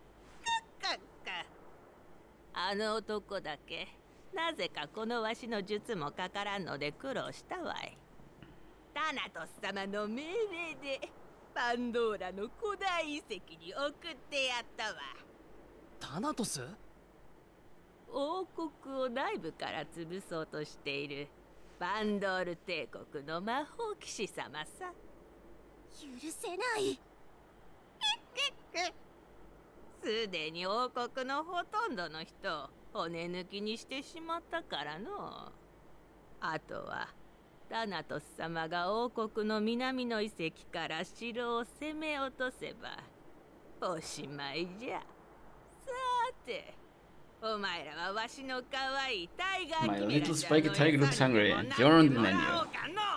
あの男だけなぜかこのわしの術もかからんので苦労したわい。タナトス様の命令でパンドーラの古代遺跡に送ってやったわ。 タナトス？ 王国を内部から潰そうとしているバンドール帝国の魔法騎士様さ。 許せない。 すでに王国のほとんどの人を骨抜きにしてしまったからの。あとはタナトス様が王国の南の遺跡から城を攻め落とせばおしまいじゃ。さて、お前らはわしの可愛いタイガー My キメラ little ちゃん spiky の tiger looks 餌に hungry も and な you're on って the もら menu. おうかの。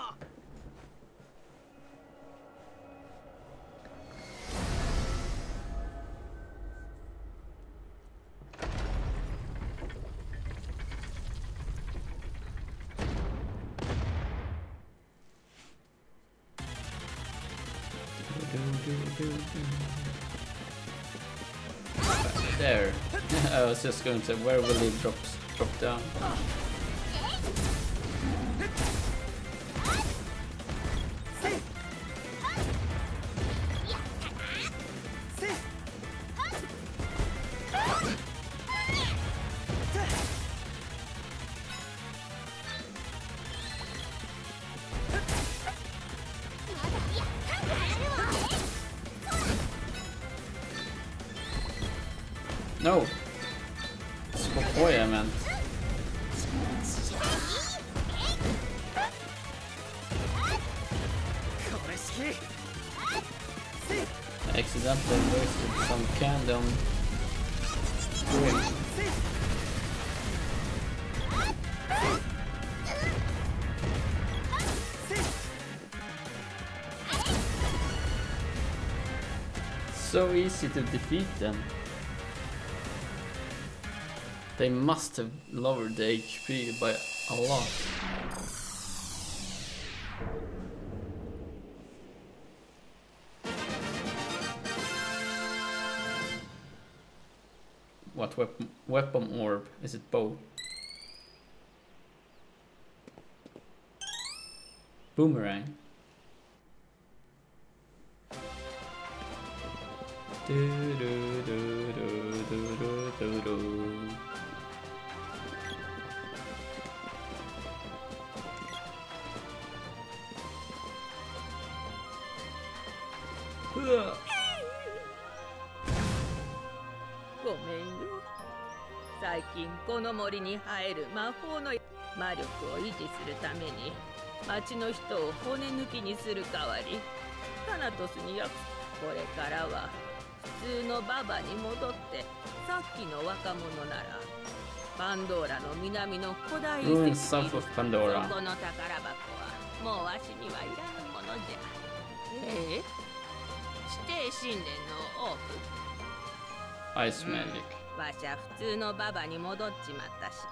There. I was just going to say, where will he drop down? No! It's boy I meant. I accidentally wasted some candy on Grim. So easy to defeat them. They must have lowered the HP by a lot. What weapon orb? Is it bow? Boomerang. Do do do do do do do do. Ugh. ごめんよ。最近この森に生える魔法の魔力を維持するために町の人を骨抜きにする代わりタナトスに約これからは普通のババに戻ってさっきの若者ならパンドーラの南の古代遺跡にいるそこの宝箱はもうわしにはいらぬものじゃ。指定神殿のオープン。 Ice magic. わしゃ普通のババに戻っちまったし。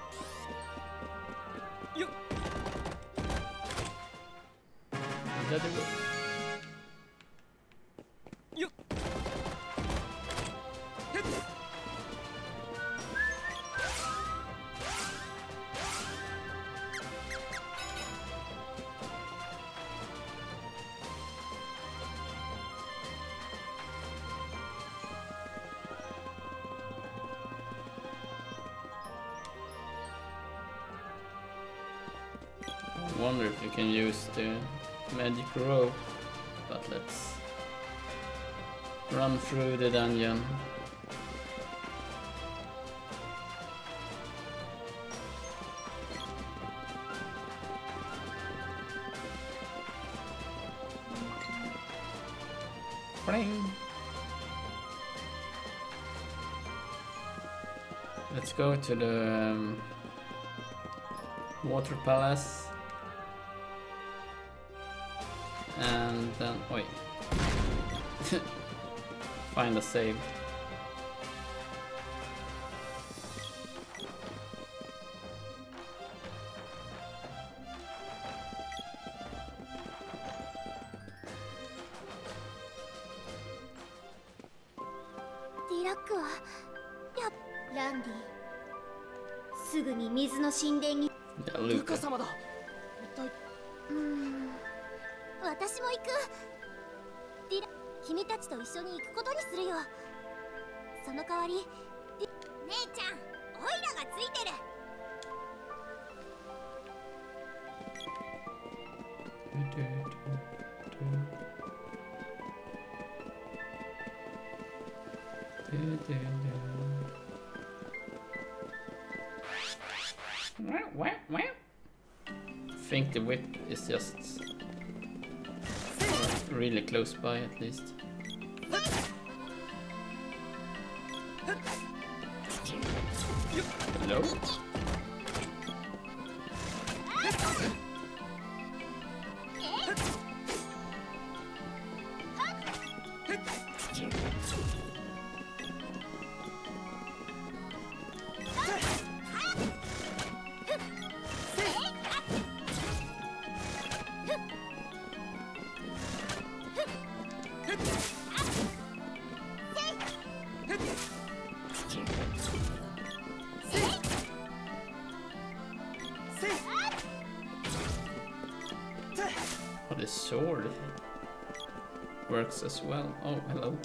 よっ。よっ。 I wonder if you can use the magic rope, but let's run through the dungeon. Bling. Let's go to the water palace. And then, wait. Find a save. ディラックはランディ、すぐに水の神殿に。 ルカ様だ。 私も行く。ディラ、君たちと一緒に行くことにするよ。その代わり姉ちゃん、オイラがついてる。 I think the whip is just really close by at least. Hello? Oh, the sword works as well. Oh, hello.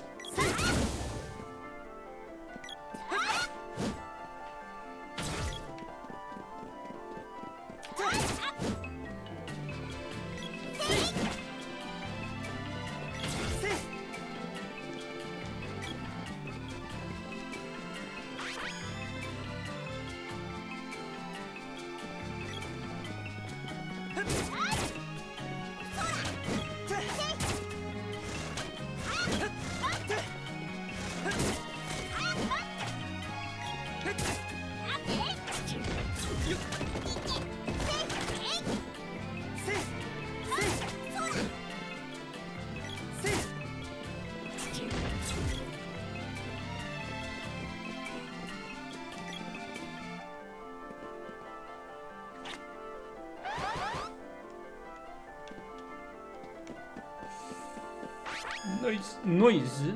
Noise.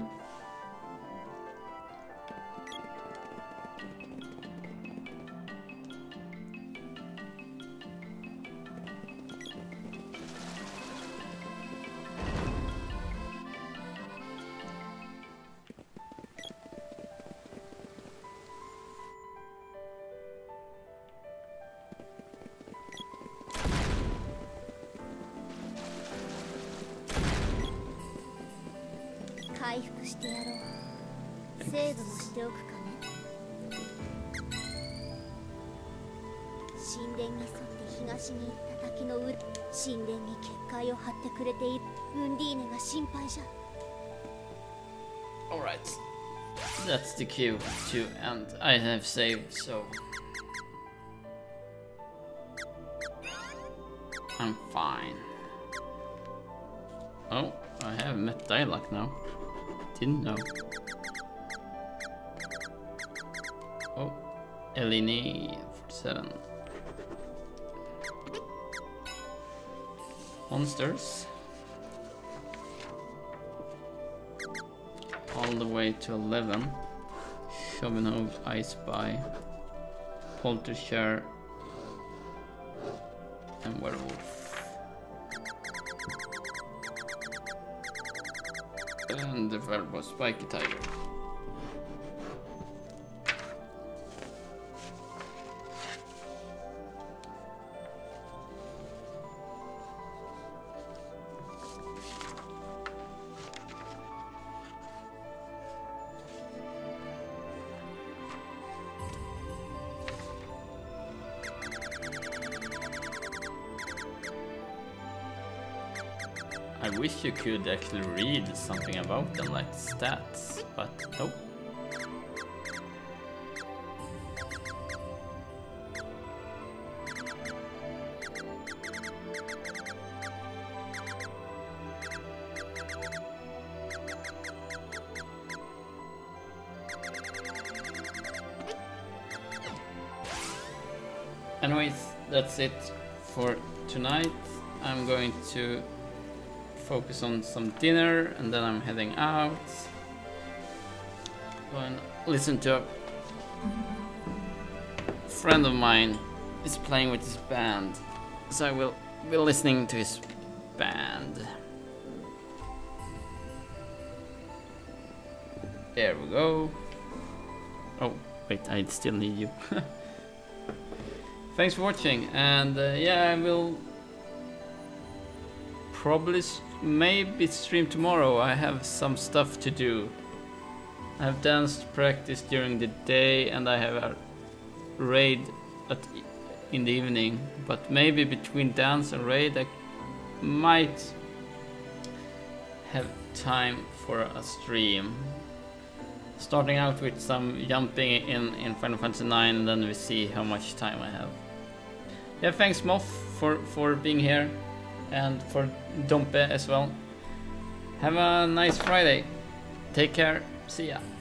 回復してやろう。セーブもしておくかね。神殿に沿って東に行った滝の裏、神殿に結界を張ってくれているウンディーネが心配じゃ。 Alright, that's the cue to end. I have saved, so I'm fine. Oh, I have met dialogue now. Didn't know. Oh, Eleni 47. Monsters. All the way to 11. Shovenhove, I Spy, Poltershare, and Werewolf. And the Verbo Spiky Tiger. I wish you could actually read something about them, like stats, but nope. Anyways, that's it for tonight. I'm going to focus on some dinner and then I'm heading out. Go and listen to a friend of mine is playing with his band, so I will be listening to his band. There we go. Oh wait, I still need you. Thanks for watching, and yeah, I will probably maybe stream tomorrow. I have some stuff to do. I have dance practice during the day and I have a raid in the evening, but maybe between dance and raid I might have time for a stream. Starting out with some jumping in Final Fantasy 9 and then we see how much time I have. Yeah, thanks Moff for being here and for Dompe as well. Have a nice Friday. Take care. See ya.